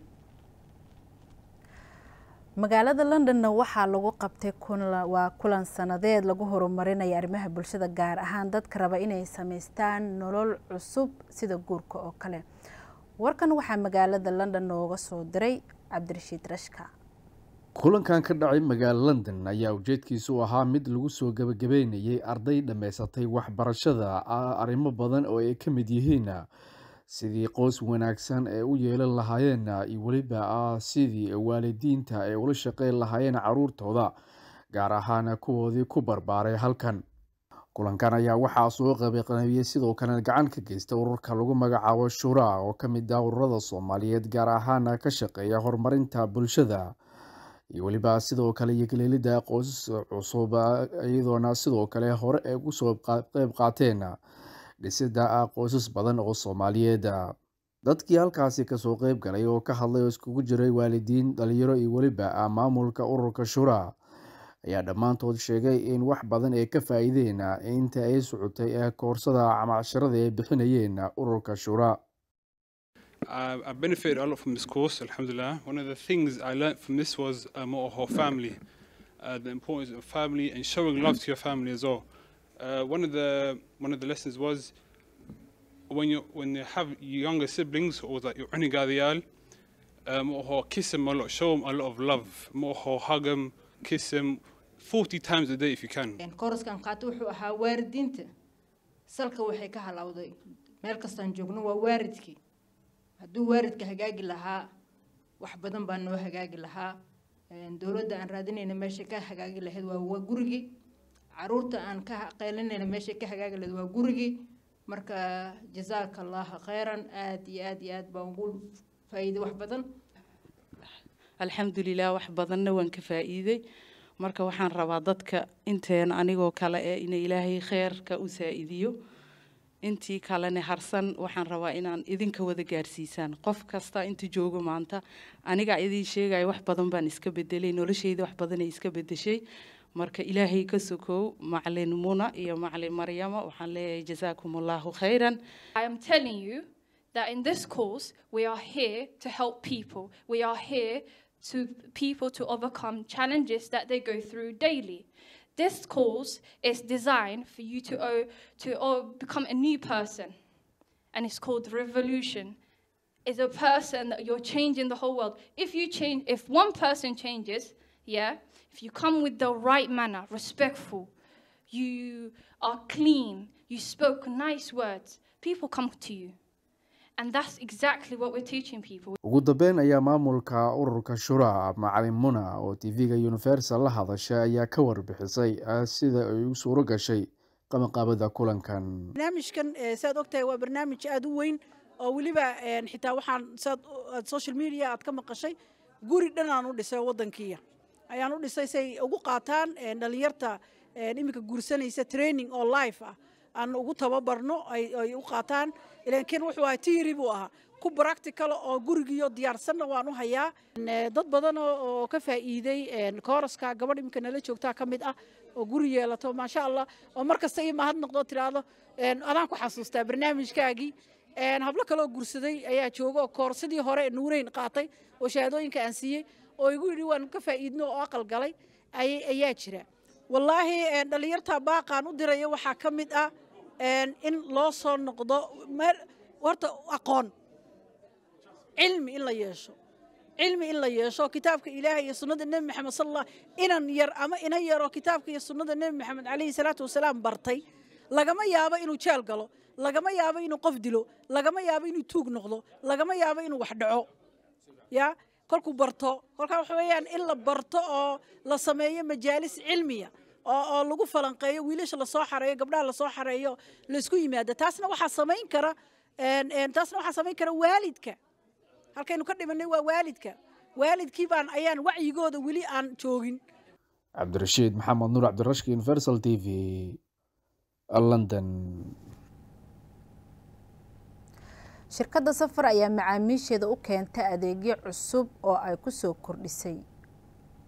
magaalada Londonna waxaa lagu qabtay kulan sanadeed lagu horumarinayo arrimaha bulshada, gaar ahaan dadka raba inay sameystaan nolol cusub sida guurka oo kale. warkan waxaa magaalada London nooga soo diray Cabdirashiid Rashka. kulankan ka dhacay magaalada London ayaa ujeedkiisu ahaa mid lagu soo gabagabeynayay arday dhameysatay waxbarashada arrimo badan oo ay ka mid yihiin sidii qoys wanaagsan ee u yeelan lahaayeen iyo waliba sidii waalidiinta ay ula shaqeyn lahaayeen caruurtooda, gaar ahaan kuwoodii ku barbaaray halkan. kulankan ayaa waxaa soo qaybqaybiyay sidoo kale gacan ka geystay ururka lagu magacaabo Shura oo ka mid ah ururada Soomaaliyeed gaar ahaan ka shaqeeya horumarinta bulshada iyo waliba sidoo kale yeelida qoys cusub, iyadoona sidoo kale hore ay ugu soo qayb qaateen dhisida qoysas badan oo Soomaaliyeed. dadkii halkaasi ka soo qayb galay oo ka hadlay oo iskugu jiray waalidiin, dhalinyaro iyo waliba maamulka ururka Shura ayaa dhammaantood sheegay in wax badan ay ka faa'iideen inta ay socotay koorsada ama casharada ay bixinayeen ururka Shura. I benefited a lot from this course, alhamdulillah. One of the things I learned from this was more of family, the importance of family and showing love to your family as well. One of the lessons was when you have younger siblings, or that you're kiss them a lot, show them a lot of love, hug them, kiss them 40 times a day if you can. Kooraskan qaat wuxuu ahaa waalidiinta salka waxay ka halawday meel kastaan joogno waa waalidkii. hadduu waalidka hagaagi lahaa wax badan baa noo hagaagi lahaa. dawladda aan raadinayna meesha ka hagaagi lahayd waa gurigii, caruurta aan ka qeylinayna meesha ka hagaagi lahayd waa gurigii. marka jazaakallahu khayran, aad iyo aad baan ugu faa'iiday wax badan. alxamdulilah wax badanna waan ka faa'iiday. marka waxaan rabaa dadka inteen anigoo kale in ilaahay khayrka u saa'idiyo, intii kalena harsan waxaan rabaa inaan idinka wada gaarsiisaan. qof kasta inta joogo maanta aniga idin sheegay wax badan baan iska bedelay, noloshayda wax badan ay iska bedeshay. marka ilaahay ka sokow macallin Muna iyo macallin Maryama waxaan leeyahay jazaakumullahu khayran. I am telling you that in this course we are here to help people. We are here to people to overcome challenges that they go through daily. This course is designed for you to become a new person, and it's called Revolution. It's a person that you're changing the whole world. If one person changes, if you come with the right manner, respectful, you are clean, you spoke nice words, people come to you. And that's exactly what we're teaching people. ugu dambeyn ayaa maamulka ururka Shura macallin Muna oo TV-ga Universal la hadashay ayaa ka warbixisay sida ay u suuro gashay qabanqaabada kulankan. barnaamijkan saad ogtahay waa barnaamij aad u weyn oo waliba xitaa waxaan social media aad ka maqashay guri dhan aan u dhisay wadankiya ayaan u dhisay say ugu qaataan dhalinyarta imika guursanaysa training oo live ah aan ugu tababarno ay u qaataan. laakiin wuxuu ahaa theory buu ahaa ku practical oo gurigiyo diyaarsanna waan u hayaa. dad badan oo ka faa'iiday kooraska gabadh imika nala joogtaa ka mid ah oo guri yeelato ma sha Allah oo markasta ay mahad noqdo tiraado adaan ku xasuustaa barnaamijkaagii. hablo kale oo guursaday ayaa jooga oo koorsadii hore Nuureyn qaatay oo shahaadooyinka aan siiyay oo igu yiri waan ka faa'iidno oo aqal galay ayaa jira. wallaahi dhalinyarta baaqaan u diray waxa ka mid ah in loo soo noqdo horta aqoon cilmi in la yeesho kitaabka Ilaahay iyo sunnada Nabi Muhammad sallallahu inan yar ama ina yaro kitaabka iyo sunnada Nabi Muhammad alayhi salatu wasalaam bartay lagama yaabo inuu jeel galo, lagama yaabo inuu qof dilo, lagama yaabo inuu tuug noqdo, lagama yaabo inuu wax dhaco. kolku barto kolka waxa weeyaan in la barto oo la sameeyo majaalis cilmiya oo lagu falanqeeyo wiilasha la soo xareeyo gabdhaha la soo xareeyo la isku yimaado. taasna waxa sameyn kara waalidka. halkaynu ka dhimanay waa waalidkii baan ayaan wacyigooda wali aan joogin. Cabdirashiid Maxamed Nuur Cabdirashid, Universal TV, London. shirkadda safar ayaa macaamiisheeda u keentay adeegyo cusub oo ay ku soo kordhisay.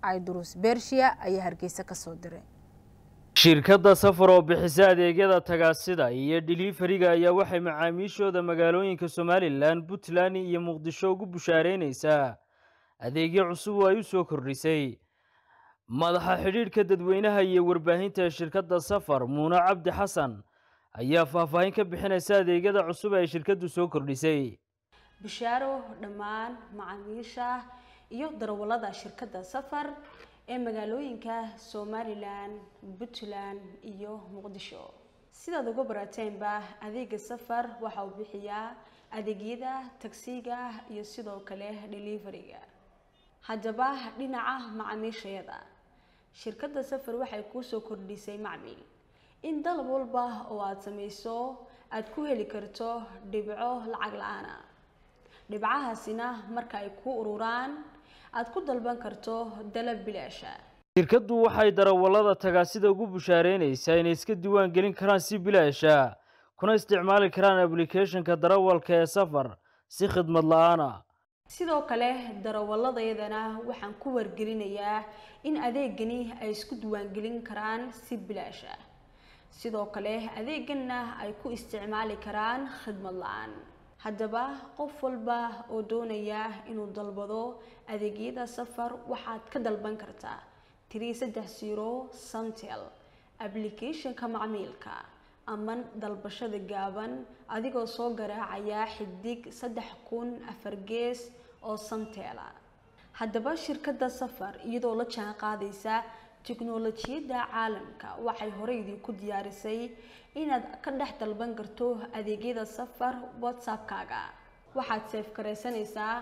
Aydurus Bershiya ayaa Hargeysa ka soo diray. shirkadda safar oo bixisa adeegyada tagaasida iyo delivery-ga ayaa waxay macaamiishooda magaalooyinka Somaliland, Puntland iyo Muqdisho ugu bushaareynaysaa adeegyo cusub oo ay u soo kordhisay. madaxa xidhiidhka dadweynaha iyo warbaahinta shirkadda safar Muuna Cabdi Xasan ayaa faahfaahin ka bixinaysa adeegyada cusub ee shirkaddu soo kordhisay. bishaaro dhammaan macaamiisha iyo darawallada shirkadda safar ee magaalooyinka Somaliland, Puntland iyo Muqdisho. sidaad uga barateenba adeega safar waxa uu bixiyaa adeegyada taksiga iyo sidoo kale delivery-ga. haddaba dhinaca macaamiishayada shirkadda safar waxay ku soo kordhisay macmiil in dalab walba oo aad samayso aad ku heli karto dhibco lacag la'aan ah. dhibcahaasina marka ay ku ururaan aad ku dalban karto dalab bilaash ah. shirkaddu waxay darawallada tagaasida ugu bushaareynaysaa inay iska diiwaan gelin karaan si bilaash ah kuna isticmaali karaan application-ka darawalka ee safar si khidmad la'aan ah. sidoo kale darawalladayadana waxaan ku wargelinayaa in adeegani ay isku diiwaan gelin karaan si bilaash ah. sidoo kale adeegana ay ku isticmaali karaan khidmad la'aan. haddaba qof walba oo doonaya inuu dalbado adeegyada safar waxaad ka dalban kartaa 330 Samtel application-ka macmiilka ama dalbashada gaaban adigoo soo garaacaya xidig 3004 gees oo Samtel ah. haddaba shirkadda safar iyadoo la jaan qaadaysa tiknoolajiyadda caalamka waxay horey ku diyaarisay inaad ka dhex dalban karto adeegyada safar WhatsApp-kaaga. waxaad save garaysanaysaa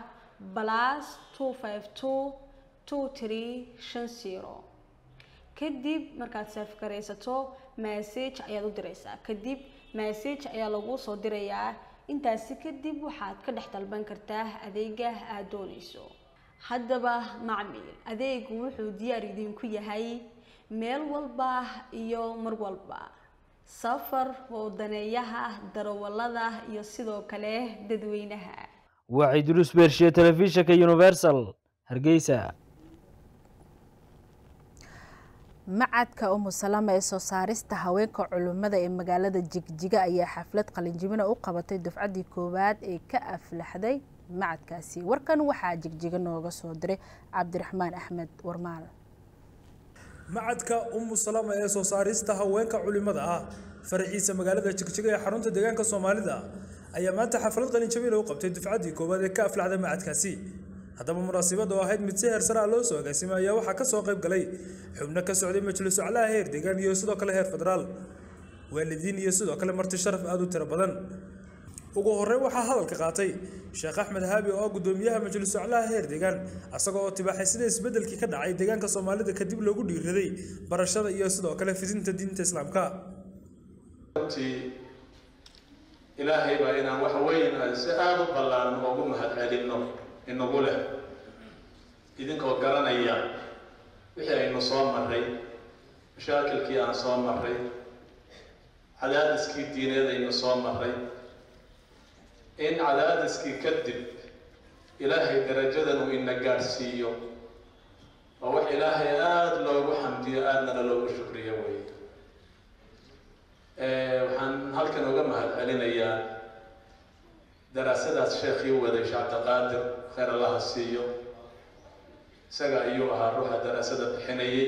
+252 2350. kadib markaad save garaysato message ayaad u diraysaa. kadib message ayaa lagu soo dirayaa. intaasi kadib waxaad ka dhex dalban kartaa adeega aad doonayso. haddaba macmiil adeegu wuxuu diyaar idinku yahay meel walba iyo mar walba. safar oo daneeyaha darawallada iyo sidoo kale dadweynaha. waa Aydurus Bershiya, telefishinka Universal, Hargeysa. macadka Salama ee soo saarista haweenka culimada ee magaalada Jigjiga ayaa xaflad qalinjibina u qabatay dufcadii koowaad ee ka aflaxday macadkaasi. warkan waxaa Jigjiga nooga soo diray Cabdiraxmaan Axmed Warmaal. macadka Salama ee soo saarista haweenka culimada ah farciisa magaalada Jigjiga ee xarunta deegaanka Soomaalida ayaa maanta xaflad qalinjibina u qabtay dufcadii koowaad ee ka aflaxday macadkaasi. haddaba munaasabada oo ahayd mid si heer sare ah loo soo agaasimay ayaa waxaa ka soo qayb galay xubno ka socday majlis aclaa heer deegaan iyo sidoo kale heer federaal, waalidiin iyo sidoo kale marti sharaf aad u tiro badan. ugu horreyn waxaa hadalka qaatay Sheekh Axmed Haabi oo gudoomiyaha majlis aclaa heer deegaan, asagoo tibaaxay sida isbedelkii ka dhacay deegaanka Soomaalida kadib loogu dhiiriday barashada iyo sidoo kale fidinta diinta Islaamka. ilaahay baa inaan wax weyn si aad u ballaan ugu mahadcelinno inagu leh idinkoo garanaya wixii aynu soo marray, mashaakilkii aan soo marray, cadaadiskii diineed aynu soo marray, in cadaadiskii kadib ilaahay darajadan uu ina gaadhsiiyo oo wax ilaahay aada loogu xamdiyo aadnana loogu shukriyo weeye. waxaan halkan uga mahadcelinayaa daraasadaas sheekhii waday Sheekh Cabdiqaadir khayr Allah siiyo. isaga ayuu ahaa ruuxa daraasada bixinayay.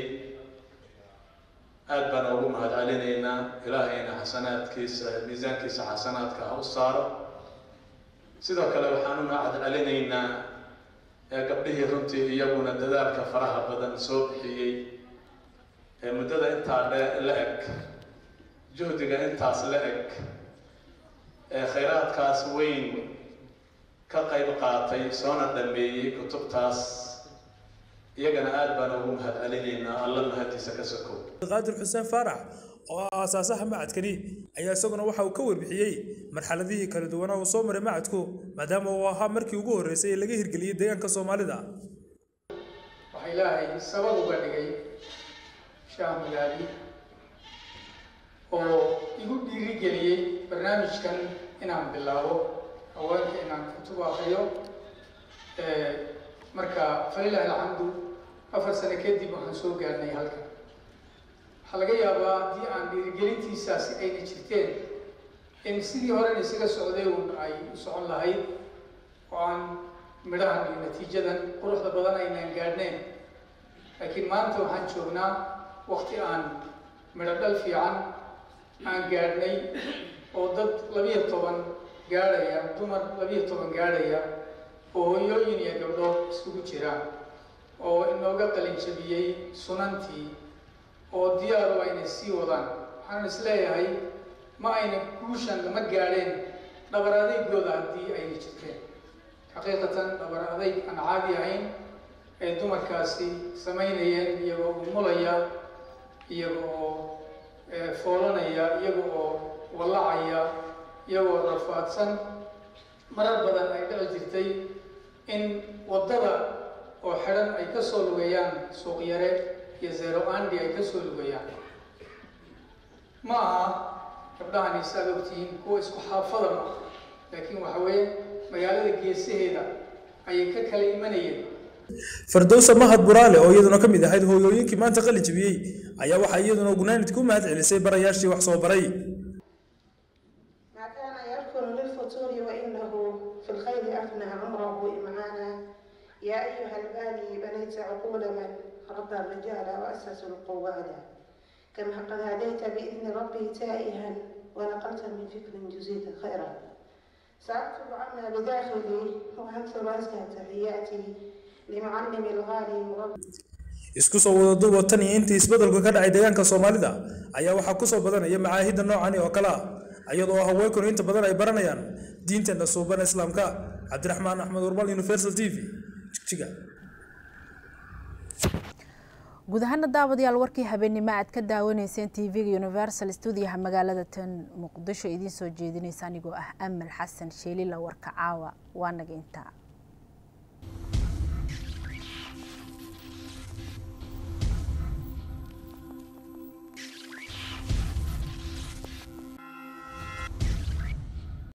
aad baan ugu mahadcelinaynaa. ilaahayna xasanaadkiisa miisaankiisa xasanaadka ha u saaro. sidoo kale waxaan u mahadcelinaynaa gabdhihii runtii iyaguna dadaalka faraha badan soo bixiyey ee muddada intaa la eg, juhdiga intaas la eg, ee khayraadkaas weyn ka qayb qaatay soona dhameeyey kutubtaas. iyagana aad baan ugu mahadcelinaynaa. alla mahadiisa ka sokow. Qaadir Xuseen Faarax oo aasaasaha macadkani ayaa isaguna waxa uu ka warbixiyey marxaladihii kala duwan oo soo maray macadku maadaama uu ahaa markii ugu horeysay ee laga hirgeliyay deegaanka Soomaalida. waxa ilaahay sabab uga dhigay Sheekh Magaali oo igu dhiirigeliyay barnaamijkan inaan bilaabo haweenka inaan kutub akhriyo. marka falilah alxamdu 4 sano kadib waxaan soo gaarnay halkan waxaa laga yaabaa haddii aan dhiirigelintiisaasi ayna jirteen in sidii horena isaga socday uun ay u socon lahayd oo aan midhahan iyo natiijadan quruxda badan aynaan gaadhnayn laakiin maanta waxaan joognaa waqti aan midho dhal fiican aan gaadhnay oo dad 12 gaadhaya dumar 12 gaadhaya oo hooyooyin iyo gabdho isugu jira oo inooga qalin jabiyey sunantii oo diyaar u ayna sii wadaan waxaan isleeyahay ma ayna guushan lama gaadheen dhabar adeygooda haddii ayna jirteen xaqiiqatan dhabar adeyg aan caadi ahayn ee dumarkaasi samaynayeen iyagoo umulaya iyaga oo foolanaya iyaga oo wallacaya iyagoo rafaadsan marar badan ay dhici jirtay in waddada oo xidhan ay ka soo lugayaan suuqyare iyo zero andi ay ka soo lugayaan ma aha gabdhahani saad ogtihiin kuwa isku xaafada ma aha laakiin waxa weeye magaalada geesaheeda ayay ka kala imanayeen Fardowsa Mahad Buraale oo iyaduna ka mid ahayd hooyooyinkii maanta qalin jabiyey ayaa waxa iyaduna gunaanid ku mahad celisay barayaashii wax soo baray يا أيها الباني بنيت عقول من ربى الرجال وأسسوا القوادة كما قد هديت بإذن ربي تائها ونقلت من فكر جزيت خيرا سأكتب عما بداخلي وأنثر أزكى تحياتي لمعلم الغالي مربي isku soo wada duuba tan iyo intii isbeddelku ka dhacay deegaanka Soomaalida ayaa waxa ku soo badanaya macaahida noocan oo kala ayadoo haweenku inta badan ay baranayaan diinta suuban islaamka Cabdiraxmaan Axmed Urmal Universal TV jigjiga guud ahaan daawadayaal warkii habeenimo aad ka daawanayseen TV-ga Universal Studio magaalada tan Muqdisho idin soo jeedinaysa anigoo ah Amal Xasan Sheelila warka caawa waa naga inta